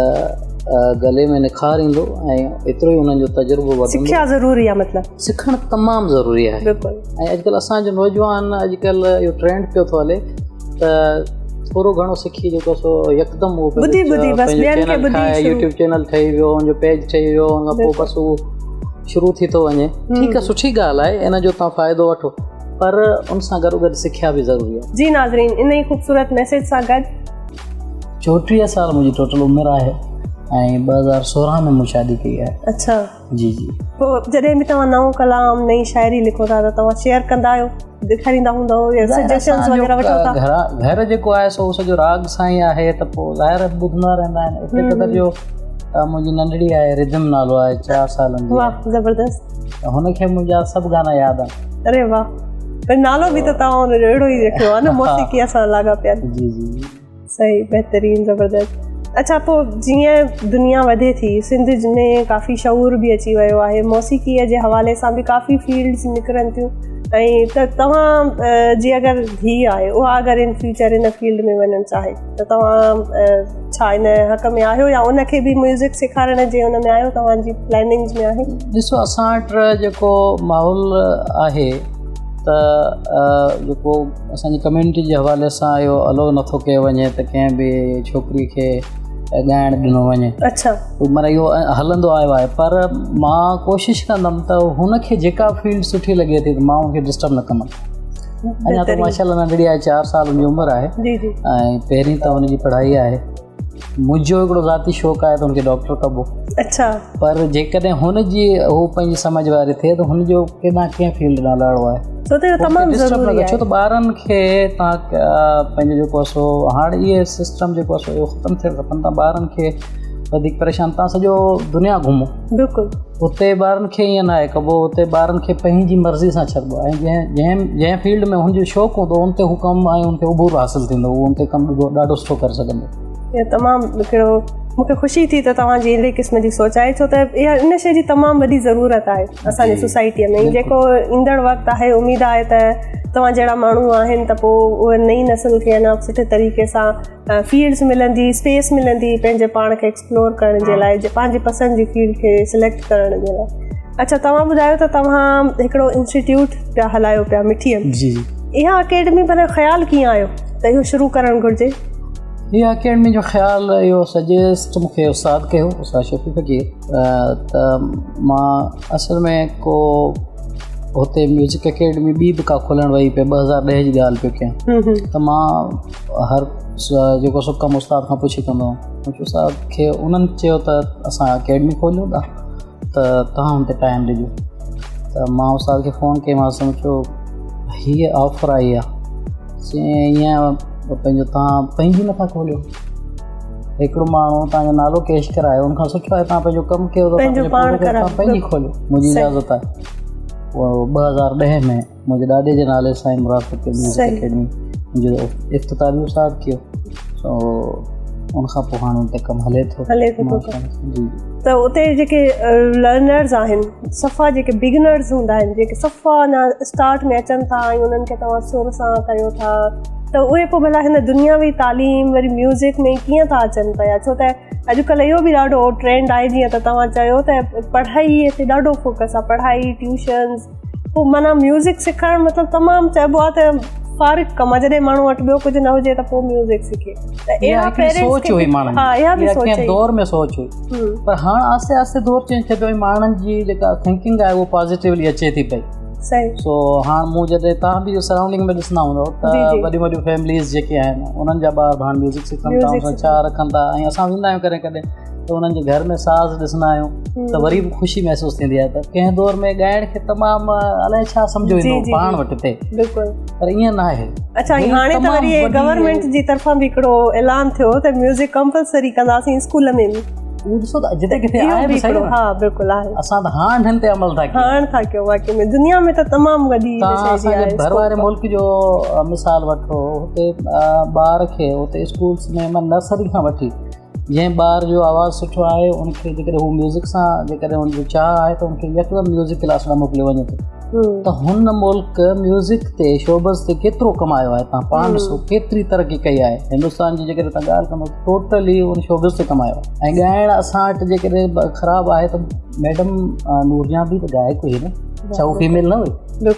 गले में निखार ईंदो ऐं एतिरो ई उन्हनि जो तजुर्बो वधंदो सिखिया ज़रूरी आहे मतिलबु सिखणु तमामु ज़रूरी आहे बिल्कुलु ऐं अॼुकल्ह असांजो नौजवान अॼुकल्ह इहो ट्रेंड पियो थो हले त थोरो घणो सिखी जेको सो यकदमि यूट्यूब चैनल ठही वियो हुनजो पेज ठही वियो हुन खां पोइ बसि उहो शुरू थी थो वञे ठीकु आहे सुठी ॻाल्हि आहे इन जो तव्हां फ़ाइदो वठो पर उन सां गॾोगॾु सिखिया बि ज़रूरी आहे जी नाज़रीन इन ई ख़ूबसूरत मैसेज सां गॾु 34 साल मुंहिंजी टोटल उमिरि आहे ऐं 2016 में मूं शादी कई आहे अच्छा जी पोइ जॾहिं बि तव्हां नओं कलाम नई शाइरी लिखो था त तव्हां शेयर कंदा आहियो ॾेखारींदा हूंदव या सजेशन्स वग़ैरह वठो था घर जेको आहे सो सॼो राग सां ई आहे त पोइ ज़ाहिर ॿुधंदा रहंदा आहिनि हिते क़दर जो मुंहिंजी नंढड़ी आहे रिदम नालो आहे 4 सालनि जो वाह ज़बरदस्त हुनखे मुंहिंजा सभु गाना यादि आहिनि अरे वाह पर नालो बि त तव्हां अहिड़ो ई रखियो आहे न मौसीक़ीअ सां लाॻापिया जी सही बहितरीनु ज़बरदस्त अच्छा पोइ जीअं दुनिया वधे थी सिंध में काफ़ी शऊर बि अची वियो आहे मौसीक़ीअ जे हवाले सां बि काफ़ी फील्ड्स निकिरनि थियूं ऐं त तव्हां जी अगरि धीउ आहे उहा अगरि इन फ्यूचर इन फील्ड में वञणु चाहे त तव्हां छा इन हक़ में आहियो या उनखे बि म्यूज़िक सेखारण जे हुन में आहियो तव्हांजी प्लैनिंग्स में आहे ॾिसो असां वटि जेको माहौल आहे त त जेको असांजी कम्यूनिटी जे हवाले सां इहो अलो नथो कयो वञे त कंहिं बि छोकिरी खे ॻाइणु ॾिनो वञे। अच्छा, माना इहो हलंदो आयो आहे, पर मां कोशिशि कंदमि त हुनखे जेका फील्ड सुठी लॻे थी त मां हुनखे डिस्टर्ब न कंदमि। अञा त माशाल्लाह नंढड़ी आहे, 4 साल जी उमिरि आहे ऐं पहिरीं त हुनजी पढ़ाई आहे। मुंहिंजो हिकिड़ो ज़ाती शौक़ु आहे त हुनखे डॉक्टर कबो। अच्छा, पर जेकॾहिं हुनजी हू पंहिंजी समझ वारी थिए त हुनजो केॾांहुं कंहिं फील्ड न लड़ो आहे, छो त ॿारनि खे तव्हां पंहिंजो जेको आहे सो हाणे इहे सिस्टम जेको आहे सो इहो ख़तमु थियणु खपनि। तव्हां ॿारनि खे वधीक परेशान, तव्हां सॼो दुनिया घुमो, बिल्कुलु उते ॿारनि खे ईअं न आहे कबो, उते ॿारनि खे पंहिंजी मर्ज़ी सां छॾिबो आहे। जंहिं फील्ड में हुनजो शौक़ु हूंदो उन ते हू कमु ऐं उन ते उबूर हासिलु थींदो, उहो उन ते कमु ॾाढो सुठो करे सघंदो। तमामु हिकिड़ो मूंखे ख़ुशी थी त तव्हांजी अहिड़े क़िस्म जी सोच आहे, छो त इहा इन शइ जी तमामु वॾी ज़रूरत आहे असांजी सोसाइटीअ में। जेको ईंदड़ वक़्तु आहे, उमेद आहे त तव्हां जहिड़ा माण्हू आहिनि त पोइ उहे नई नस्ल खे अञा सुठे तरीक़े सां फील्ड्स मिलंदी, स्पेस मिलंदी पंहिंजे पाण खे एक्सप्लोर करण जे लाइ, पंहिंजी पसंदि जी फील्ड खे सिलेक्ट करण जे लाइ। अच्छा, तव्हां ॿुधायो त तव्हां हिकिड़ो इंस्टीट्यूट पिया हलायो पिया मिठीअ में, इहा अकेडमी पर ख़्यालु कीअं आयो त इहो शुरू करणु घुरिजे? इहा अकेडमी जो ख़्यालु इहो सजेस्ट मूंखे उस्ताद कयो, उस्ताद शफ़ी फ़क़ीर। त मां असल में को हुते म्यूज़िक अकेडमी ॿी बि का खोलणु वई पे 2010 जी ॻाल्हि पियो कयां। त मां हर जेको सो कमु उस्ताद खां पुछी कंदो हुउमि। उस्ताद खे उन्हनि चयो त असां अकेडमी खोलियूं था त तव्हां हुन ते टाइम ॾिजो। त मां उस्ताद खे फ़ोन कयोमांसि, चयो हीअ ऑफर आई आहे, ईअं पंहिंजो तव्हां पंहिंजी नथा खोलियो, हिकिड़ो माण्हू तव्हांजो नालो कैश करायो, उनखां सुठो आहे तव्हां पंहिंजो कमु कयो त पंहिंजी खोलियो, मुंहिंजी इजाज़त आहे। उहो 2010 में मुंहिंजे ॾाॾे जे नाले सां मुराद फ़क़ीर म्यूज़िक अकेडमी मुंहिंजो इफ़्तिताह बि उस्ताद कयो। सो उनखां पोइ हाणे उते कमु हले थो। त उते जेके लर्नर्स आहिनि, सफ़ा जेके बिगिनर्स हूंदा आहिनि, जेके सफ़ा अञा स्टार्ट में अचनि था ऐं उन्हनि खे तव्हां सुर सां कयो था, त उहे पोइ भला हिन दुनियावी तालीम वरी म्यूज़िक में कीअं था अचनि पिया? छो त अॼुकल्ह इहो बि ॾाढो ट्रेंड आहे, जीअं त तव्हां चयो त पढ़ाईअ ते ॾाढो फोकस आहे, पढ़ाई, ट्यूशन्स, पोइ माना म्यूज़िक सिखणु मतिलबु तमामु चइबो आहे त फारिग कमु आहे। जॾहिं माण्हू वटि ॿियो कुझु न हुजे त पोइ म्यूज़िक सिखे। त इहा सोच हुई माण्हुनि, हा, इहा बि सोच दौर में सोच हुई, पर हाणे आस्ते आस्ते दौर चेंज थिए पियो, माण्हुनि जी जेका थिंकिंग आहे उहो पॉज़िटिवली अचे थी पई। सो हाणे मूं जॾहिं तव्हां बि सराउंडिंग में ॾिसंदा हूंदव त वॾियूं वॾियूं फैमिलीज़ जेके आहिनि उन्हनि जा ॿार हाणे म्यूज़िक सिखनि था, उनसां छा रखनि था। ऐं असां वेंदा आहियूं कॾहिं कॾहिं त उन्हनि जे घर में साज़ ॾिसंदा आहियूं त वरी बि ख़ुशी महसूसु थींदी आहे त कंहिं दौर में ॻाइण खे तमामु अलाए छा सम्झो ईंदो पाण वटि थिए, पर ईअं न आहे। अच्छा, हाणे त वरी गवर्नमेंट जी तरफ़ां बि हिकिड़ो ऐलान थियो त म्यूज़िक कंपलसरी कंदासीं स्कूल में बि। ॾिसो त जिते किथे आहे बि सही। हा, बिल्कुलु आहे। असां त हाणे हिन ते अमल था कयूं, हाणे था कयूं। वाक़ई में दुनिया में त तमामु वॾी असांजे भर वारे मुल्क जो मिसाल वठो, हुते ॿार खे हुते स्कूल्स में नर्सरी खां वठी जंहिं ॿार जो आवाज़ु सुठो आहे उनखे जेकॾहिं हू म्यूज़िक सां जेकॾहिं हुनजो चाह आहे त उनखे यकदमि म्यूज़िक क्लास में मोकिलियो वञे थो। त हुन मुल्क म्यूज़िक ते शोबस ते केतिरो कमायो आहे, तव्हां पाण ॾिसो केतिरी तरक़ी कई आहे। हिंदुस्तान जी जेकॾहिं तव्हां ॻाल्हि कंदो टोटली उन शोबस ते कमायो आहे। ऐं ॻाइणु असां वटि जेकॾहिं ख़राबु आहे त मैडम नूरजहां बि त गायक हुई न, छा उहा फीमेल न हुई?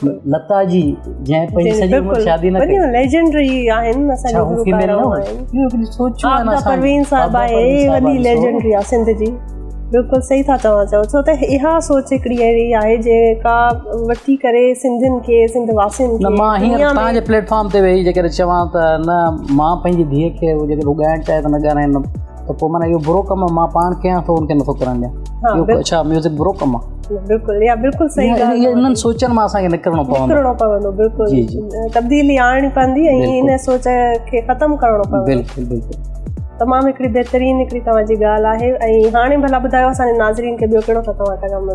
लता जी जंहिं पंहिंजी सॼी उमिरि शादी न कई, लेजेंडरी आहिनि असांजी, छा फीमेल न हुई? इहो सोचो आहे न, परवीन साहिबा आहे वॾी लेजेंडरी आहे सिंध जी। बिल्कुलु सही था चओ, छो त इहा सोच हिकिड़ी अहिड़ी आहे जेका वठी करे सिंधियुनि खे, सिंध वासियुनि खे। मां हींअर तव्हांजे प्लेटफॉर्म ते वेही जेकॾहिं चवां त न मां पंहिंजी धीअ खे जेकॾहिं ॻाइणु चाहे त न ॻाल्हाईंदुमि त पोइ माना इहो बुरो कमु आहे, मां पाण कयां थो उनखे नथो करणु ॾियां। छा म्यूज़िक बुरो कमु आहे? बिल्कुलु, इहा बिल्कुलु सही ॻाल्हि आहे। इन्हनि सोचनि मां असांखे निकिरणो पवंदो, बिल्कुलु तब्दीली आणणी पवंदी ऐं इन सोच खे ख़तमु करणो पवंदो। बिल्कुलु बिल्कुलु, तमामु हिकिड़ी बहितरीनु हिकिड़ी तव्हांजी ॻाल्हि आहे। ऐं हाणे भला ॿुधायो असांजे नाज़रीन खे ॿियो कहिड़ो तव्हां कमु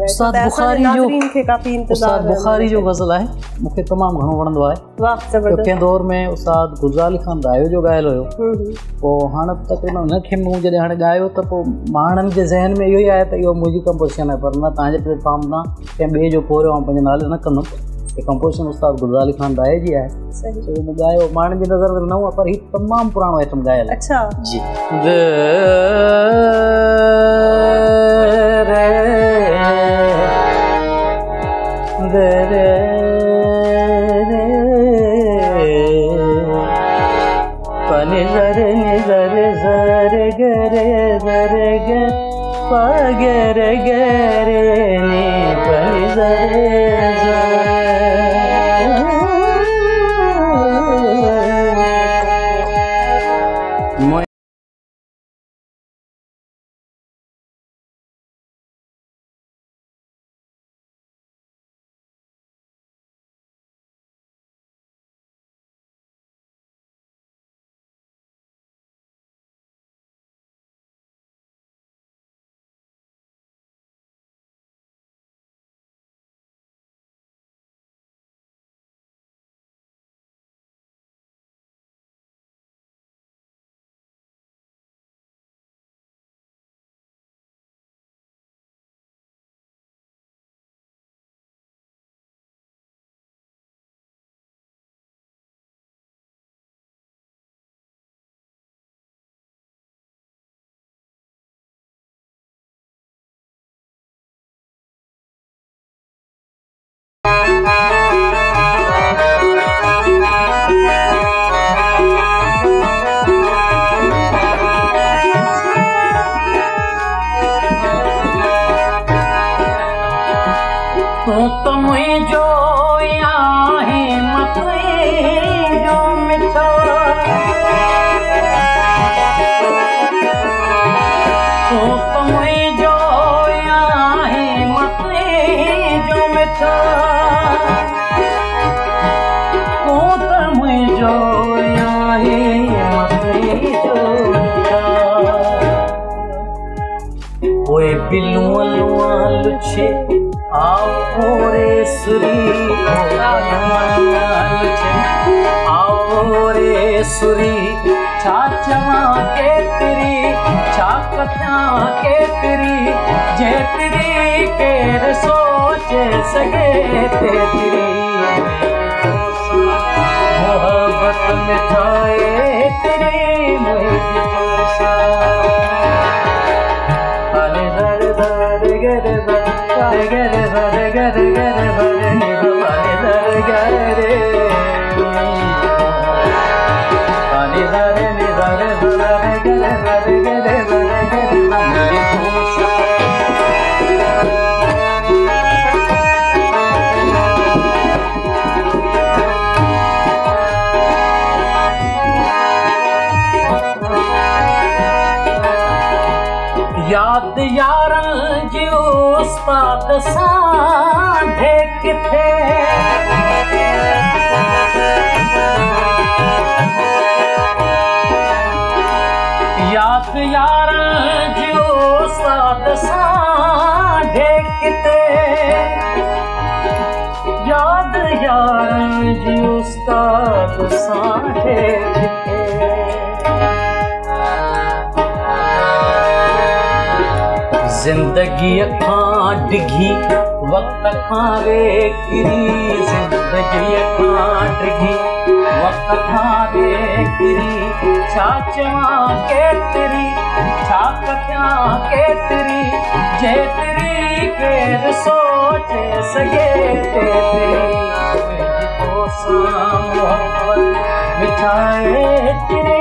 उस्ताद बुखारी जो गज़ल आहे, मूंखे तमामु घणो वणंदो आहे। वाह, ज़बरदस्त। कंहिं दौर में उस्ताद गुलज़ार अली खान दायो जो ॻायल हुयो, पोइ हाणे तक़रीबन हुनखे मूं जॾहिं हाणे ॻायो त पोइ माण्हुनि जे ज़हन में इहो ई आहे त इहो मुंहिंजी कंपोज़िशन आहे, पर न तव्हांजे प्लेटफॉर्म तां कंहिं ॿिए जो पोरियो ऐं पंहिंजे नाले न कंदुमि। ये कंपोजिशन उस्ताद गुलज़ार अली खान दाए जी आहे। सही तो गायो माण्हुनि जी नज़र में न हुआ, पर ही तमामु पुराणो आइटम ॻायल आहे। अच्छा जी। दे रे निजर जर गरे जर ग पगर गरे नी पनि जर याद यारन जी उस्ताद सांढे किथे याद यारन जी उस्ताद सांढे किथे याद यारन जी उस्ताद सांढे किथे जिंदगी खां डिघी वक्त खां वेकिरी जिंदगी खां डिघी वक्त खां वेकिरी छा चवां केतिरी छा कयां केतिरी जेतिरी केर सोचे सघे तेतिरी तोसां मोहब्बत मिठाए तेरी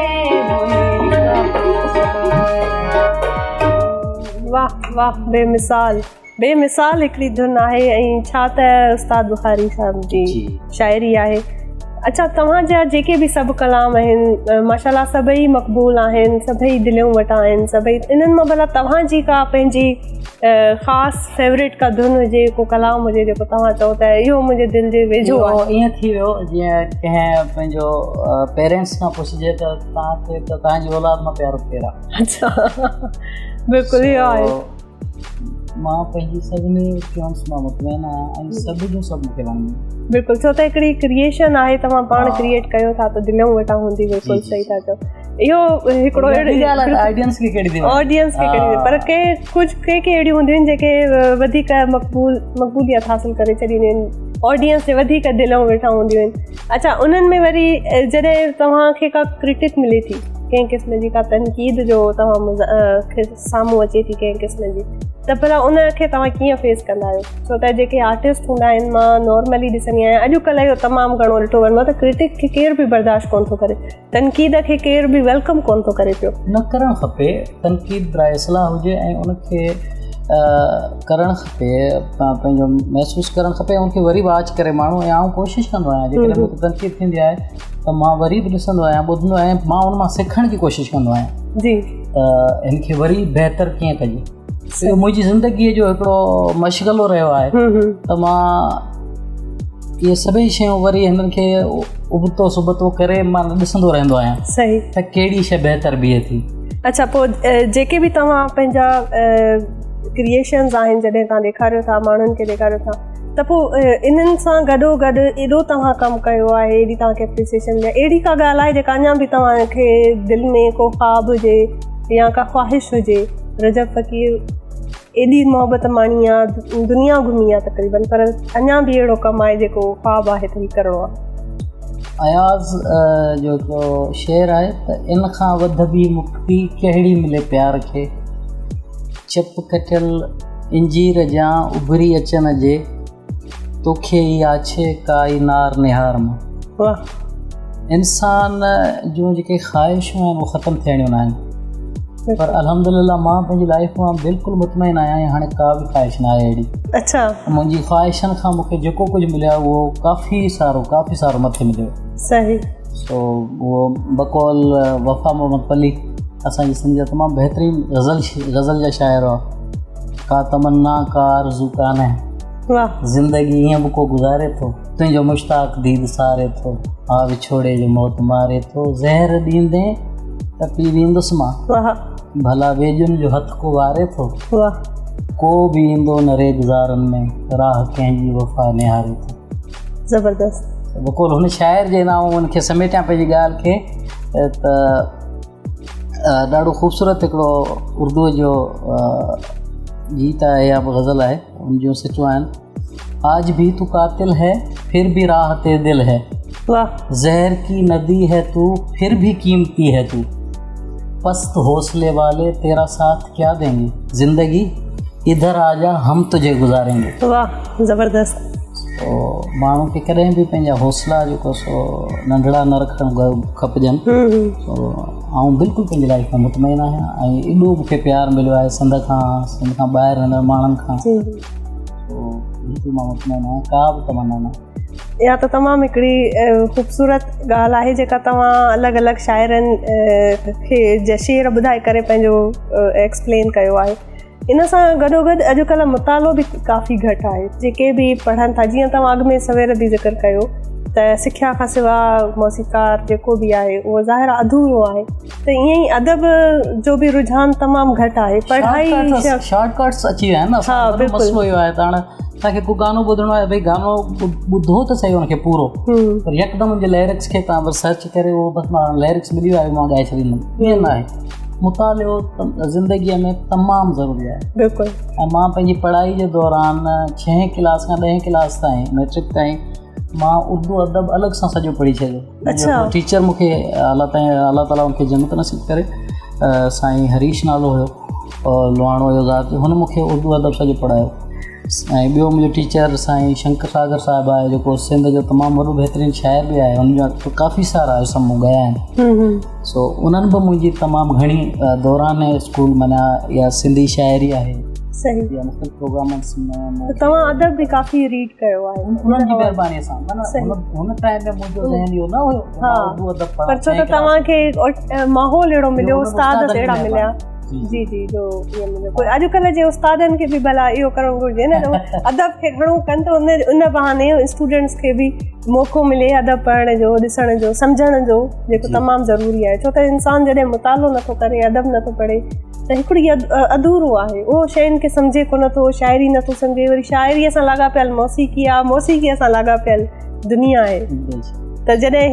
वाह वाह बेमिसाल बेमिसाल हिकिड़ी धुन आहे ऐं छा त उस्ताद बुखारी साहब जी शाइरी आहे। अच्छा तव्हांजा जेके बि सभु कलाम आहिनि माशाल्लाह सभई मक़बूल आहिनि सभई दिलियूं वटां आहिनि सभई इन्हनि मां भला तव्हांजी का पंहिंजी ख़ासि फेवरेट का धुन हुजे को कलाम हुजे जेको तव्हां चओ त इहो मुंहिंजे दिलि जे वेझो आहे। ईअं थी वियो जीअं कंहिं पंहिंजो पेरेंट्स खां पुछिजे त तव्हांखे त तव्हांजी औलाद मां प्यारो केरु आहे। अच्छा बिल्कुलु इहो आहे। मां पंहिंजी सभिनी ट्यून्स मां मुतमइन आहियां ऐं सभु जो सभु मूंखे वणंदी बिल्कुलु छो त हिकिड़ी क्रिएशन आहे तव्हां पाण क्रिएट कयो था त दिलियूं वटां हूंदी बिल्कुलु सही था चओ। इहो हिकिड़ो ऑडियंस खे कहिड़ी ऑडियंस खे कहिड़ी पर कुझु के अहिड़ियूं हूंदियूं आहिनि जेके वधीक मक़बूलियत हासिलु करे छॾींदियूं आहिनि ऑडियंस जे वधीक दिलियूं वेठा हूंदियूं आहिनि। अच्छा उन्हनि में वरी जॾहिं तव्हांखे का क्रिटिक मिले थी कंहिं क़िस्म जी का तनक़ीद जो तव्हां खे साम्हूं अचे थी कंहिं क़िस्म जी त भला उनखे तव्हां कीअं फेस कंदा आहियो? छो त जेके आर्टिस्ट हूंदा आहिनि, मां नॉर्मली ॾिसंदी आहियां अॼुकल्ह इहो तमामु घणो ॾिठो वञे त क्रिटिक खे केरु बि बर्दाश्त कोन थो करे, तनक़ीद खे केरु बि वेलकम कोन थो करे पियो। न करणु खपे, तनक़ीद बराए इस्लाह हुजे ऐं उनखे करणु खपे, पंहिंजो महसूसु करणु खपे, उनखे वरी वाच करे माण्हू। ऐं आउं कोशिशि कंदो आहियां जेकॾहिं मूंखे तनक़ीद थींदी आहे त मां वरी बि ॾिसंदो आहियां, ॿुधंदो आहियां, मां उन मां सिखण जी कोशिशि कंदो आहियां जी त हिनखे वरी बहितर कीअं कजे। इहो मुंहिंजी ज़िंदगीअ जो हिकिड़ो मशग़लो रहियो आहे त मां इहे सभई शयूं वरी हिननि खे उबतो सुबतो करे मां ॾिसंदो रहंदो आहियां सही त कहिड़ी शइ बहितर बीहे थी। अच्छा, पोइ जेके बि तव्हां पंहिंजा क्रिएशन्स आहिनि जॾहिं तव्हां ॾेखारियो था, माण्हुनि खे ॾेखारियो था, त पोइ इन्हनि सां गॾोगॾु एॾो तव्हां कमु कयो आहे, एॾी तव्हांखे एप्रिसिएशन मिले, अहिड़ी का ॻाल्हि आहे जेका अञा बि तव्हांखे दिलि में को ख़्वाबु हुजे या का ख़्वाहिश हुजे? रजब फ़कीर एॾी मोहबत माणी आहे, दुनिया घुमी आहे तक़रीबन, पर अञा बि अहिड़ो कमु आहे जेको ख़्वाबु आहे त करिणो आहे। अयाज़ जो हिकिड़ो शेर आहे त इन खां वध बि मुक्ति कहिड़ी मिले प्यार खे, चप कटियल इंजीर जा उभरी अचनि जे, तोखे ई आछे काई नार निहार मां। वाह। इंसान जूं जेके ख़्वाहिशूं आहिनि उहे ख़तमु थियणियूं न आहिनि, पर अल्हम्दुलिल्लाह मां पंहिंजी लाइफ मां बिल्कुलु मुतमइन आहियां ऐं हाणे का बि ख़्वाहिश न आहे अहिड़ी। अच्छा। मुंहिंजी ख़्वाहिशनि खां मूंखे जेको कुझु मिलियो आहे उहो काफ़ी सारो मथे मिलियो। सही। सो उहो बकौल वफ़ा मोहम्मद पली असांजी सिंध जा तमामु बहितरीन गज़ल जा शाइर हुआ। का तमन्ना का आरज़ू कान्हे, वाह, ज़िंदगी ईअं बि को गुज़ारे थो, तुंहिंजो मुश्ताक दीद सारे थो, आ विछोड़े जो मौत मारे थो, ज़हर ॾींदे त पी वेंदुसि मां, वाह, भला वेजुनि जो हथ को वारे थो, वाह, को बि ईंदो न रेगुज़ारनि में, राह कंहिंजी वफ़ा निहारे थो। ज़बरदस्त। बिल्कुलु हुन शाइर जे नाम हुनखे समेटियां पंहिंजी ॻाल्हि खे त ॾाढो ख़ूबसूरत हिकिड़ो उर्दूअ जो गीत आहे या गज़ल आहे, उन जूं सिचूं आहिनि। आज भी तू कातिल है फिर भी राह ते दिल है, वाह, जहर की नदी है तू फिर भी कीमती है तू, पस्त हौसले वाले तेरा साथ क्या देंगे, जिंदगी इधर आजा हम तुझे गुजारेंगे। वाह, ज़बरदस्त। तो माण्हू खे कॾहिं बि पंहिंजा हौसला जेको सो नंढड़ा न रखणु खपजनि। तो आउं बिल्कुलु पंहिंजी लाइफ में मुतमइन आहियां ऐं एॾो मूंखे प्यारु मिलियो आहे सिंध खां ॿाहिरि रहंदड़ माण्हुनि खां, तो बिल्कुलु मां मुतमइन आहियां, का बि तमन्ना न। इहा त तमामु हिकिड़ी ख़ूबसूरत ॻाल्हि आहे जेका तव्हां अलॻि अलॻि शाइरनि खे शेर ॿुधाए करे पंहिंजो एक्सप्लेन कयो आहे। इन सां गॾोगॾु अॼुकल्ह मुतालो बि काफ़ी घटि आहे, जेके बि पढ़नि था, जीअं तव्हां अॻु में सवेर बि ज़िक्र कयो त सिख्या खां सवाइ मौसीक़ार जेको बि आहे उहो ज़ाहिर अधूरो आहे, त ईअं ई अदब जो बि रुझान तमामु घटि आहे। पढ़ाई शॉर्टकट्स अची विया आहिनि न। हा, मसलो इहो आहे त हाणे तव्हांखे को गानो ॿुधणो आहे, भई गानो ॿुधो त सही हुनखे पूरो, पर यकदमि हुनजे लिरिक्स खे तव्हां बसि सर्च करे उहो बसि मां लिरिक्स मिली वियो आहे मां ॻाए छॾींदुमि, ईअं न आहे। मुतालियो ज़िंदगीअ में तमामु ज़रूरी आहे। बिल्कुलु। ऐं मां पंहिंजी पढ़ाई जे दौरान 6 क्लास खां 10 क्लास ताईं, मैट्रिक ताईं, मां उर्दू अदब अलॻि सां सॼो पढ़ी छॾियो। अच्छा। टीचर मूंखे अलाह ताला उनखे जन्नत नसीब करे, साईं हरीश नालो हुयो और लोहाणो जो ज़ात, हुन मूंखे उर्दू अदब सॼो पढ़ायो। ऐं ॿियो मुंहिंजो टीचर साईं शंकर सागर साहिबु आहे, जेको सिंध जो तमामु वॾो बहितरीनु शाइर बि आहे, हुनजा काफ़ी सारा समूह गया आहिनि। सो उन्हनि बि मुंहिंजी तमामु घणी दौरान स्कूल माना या सिंधी शाइरी आहे। सही। या मुख़्तलिफ़ प्रोग्राम्स में तव्हां अदब बि काफ़ी रीड कयो आहे। उन्हनि जी महिरबानीअ सां, माना हुन टाइम में मुंहिंजो ज़हन इहो न हुयो उर्दू अदब पर छो त तव्हांखे माहौल अहिड़ो मिलियो, उस्ताद अहिड़ा मिलिया। जी जी, जो इहो मिलियो। कोई अॼुकल्ह जे उस्तादनि खे बि भला इहो करणु घुरिजे न, अदब खे घणो कनि त उन बहाने स्टूडेंट्स खे बि मौक़ो मिले अदब पढ़ण जो, ॾिसण जो, सम्झण जो, जेको तमामु ज़रूरी आहे। छो त इंसानु जॾहिं मुतालो नथो करे, अदब नथो पढ़े, त हिकिड़ी अधूरो आहे, उहो शयुनि खे सम्झे कोन थो, शाइरी नथो सम्झे, वरी शाइरीअ सां लाॻापियल मौसीक़ी आहे, मौसीक़ीअ सां लाॻापियल दुनिया आहे। त जॾहिं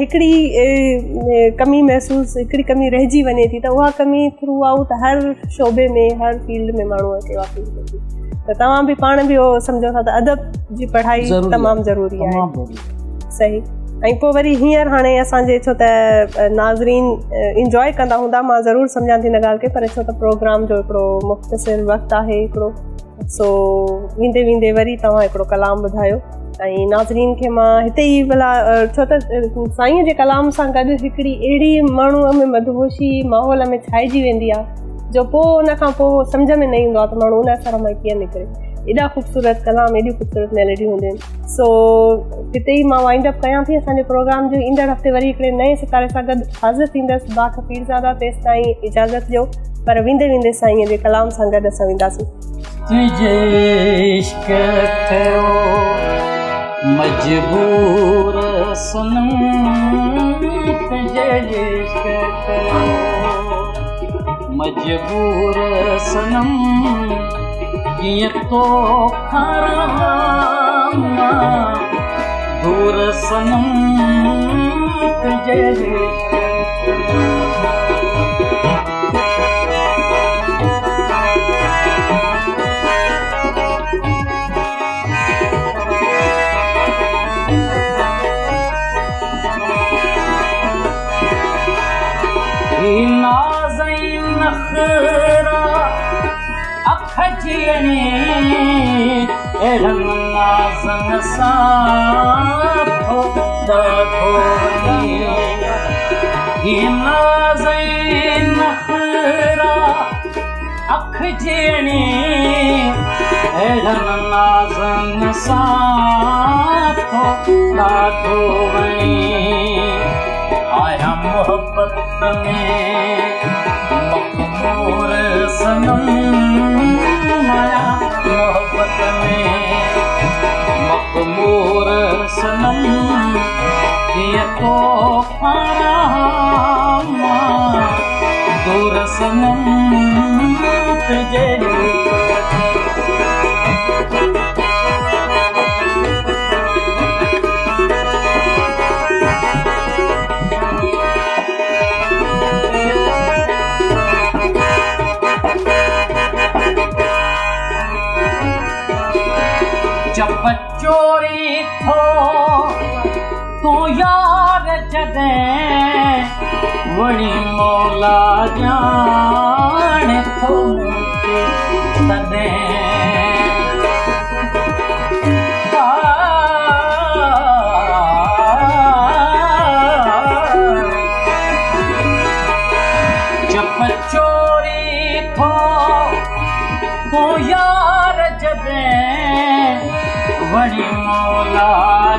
हिकिड़ी कमी महसूसु, हिकिड़ी कमी रहिजी वञे थी, त उहा कमी थ्रू आउट हर शोबे में, हर फील्ड में माण्हूअ खे वाक़ई थिए थी। त तव्हां बि पाण बि उहो सम्झो था त अदब जी पढ़ाई तमामु ज़रूरी आहे। सही। ऐं पोइ वरी हींअर हाणे असांजे, छो त नाज़रीन इंजॉय कंदा हूंदा, मां ज़रूरु सम्झां थी हिन ॻाल्हि खे, पर छो त प्रोग्राम जो हिकिड़ो मुख़्तसिर वक़्तु आहे, हिकिड़ो सो वेंदे वेंदे वरी तव्हां हिकिड़ो कलाम ॿुधायो ऐं नाज़रीन खे मां हिते ई भला छो त साईंअ जे कलाम सां गॾु हिकिड़ी अहिड़ी माण्हूअ में मदहोशी माहौल में छाइजी वेंदी आहे जो पोइ उन खां पोइ सम्झ में न ईंदो आहे त माण्हू उन असर मां कीअं निकिरे। एॾा ख़ूबसूरत कलाम, एॾियूं ख़ूबसूरत मेलेडियूं हूंदियूं आहिनि। सो हिते ई मां वाइंड अप कयां थी असांजे प्रोग्राम जो। ईंदड़ हफ़्ते वरी हिकिड़े नए सितारे सां गॾु हाज़िर थींदसि बाख पीरज़ादा। तेसि ताईं इजाज़त ॾियो, पर वेंदे वेंदे साईंअ जे कलाम सां गॾु असां वेंदासीं। मजबूर सनम मजबूर सनम कीअं तो दूर सनम आया मोहब्बत में मखमूर सनम, आया मोहब्बत में मखमूर सनम ये तो दूर सनम तुझे जब चोरी थो तू यार जदे वणी मौला जान थो तदे जब चोरी थो तू यार जदे वणी मौला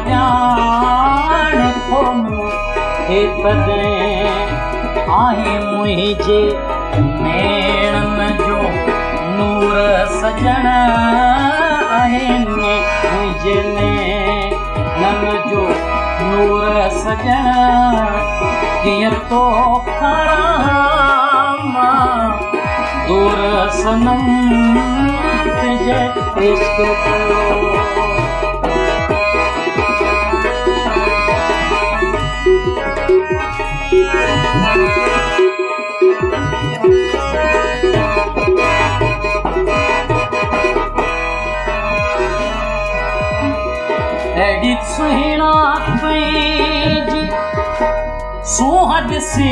जान थो तदे आहे मुंहिंजे नेणन जो नूर सजण आहिनि मुंहिंजे नेणन जो नूर सजण कीअं तो दूर सनम तुझे इश्क एडी सुहिणा पंहिंजी सोहद से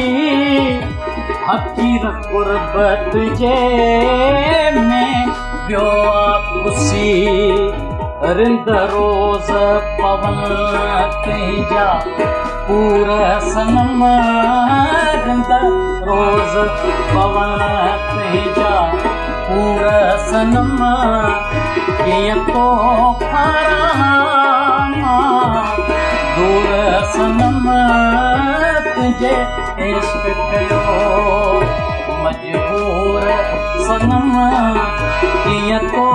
हकीर कुर्बत जे में पियो पुसी रिंद रोज़ पवन तेजा पूरा सनम रिंद रोज़ पवन तेजा पूरा सनम कीअं तो दूर सनम तुझे इश्क कयो मजबूर सनम कीअं तो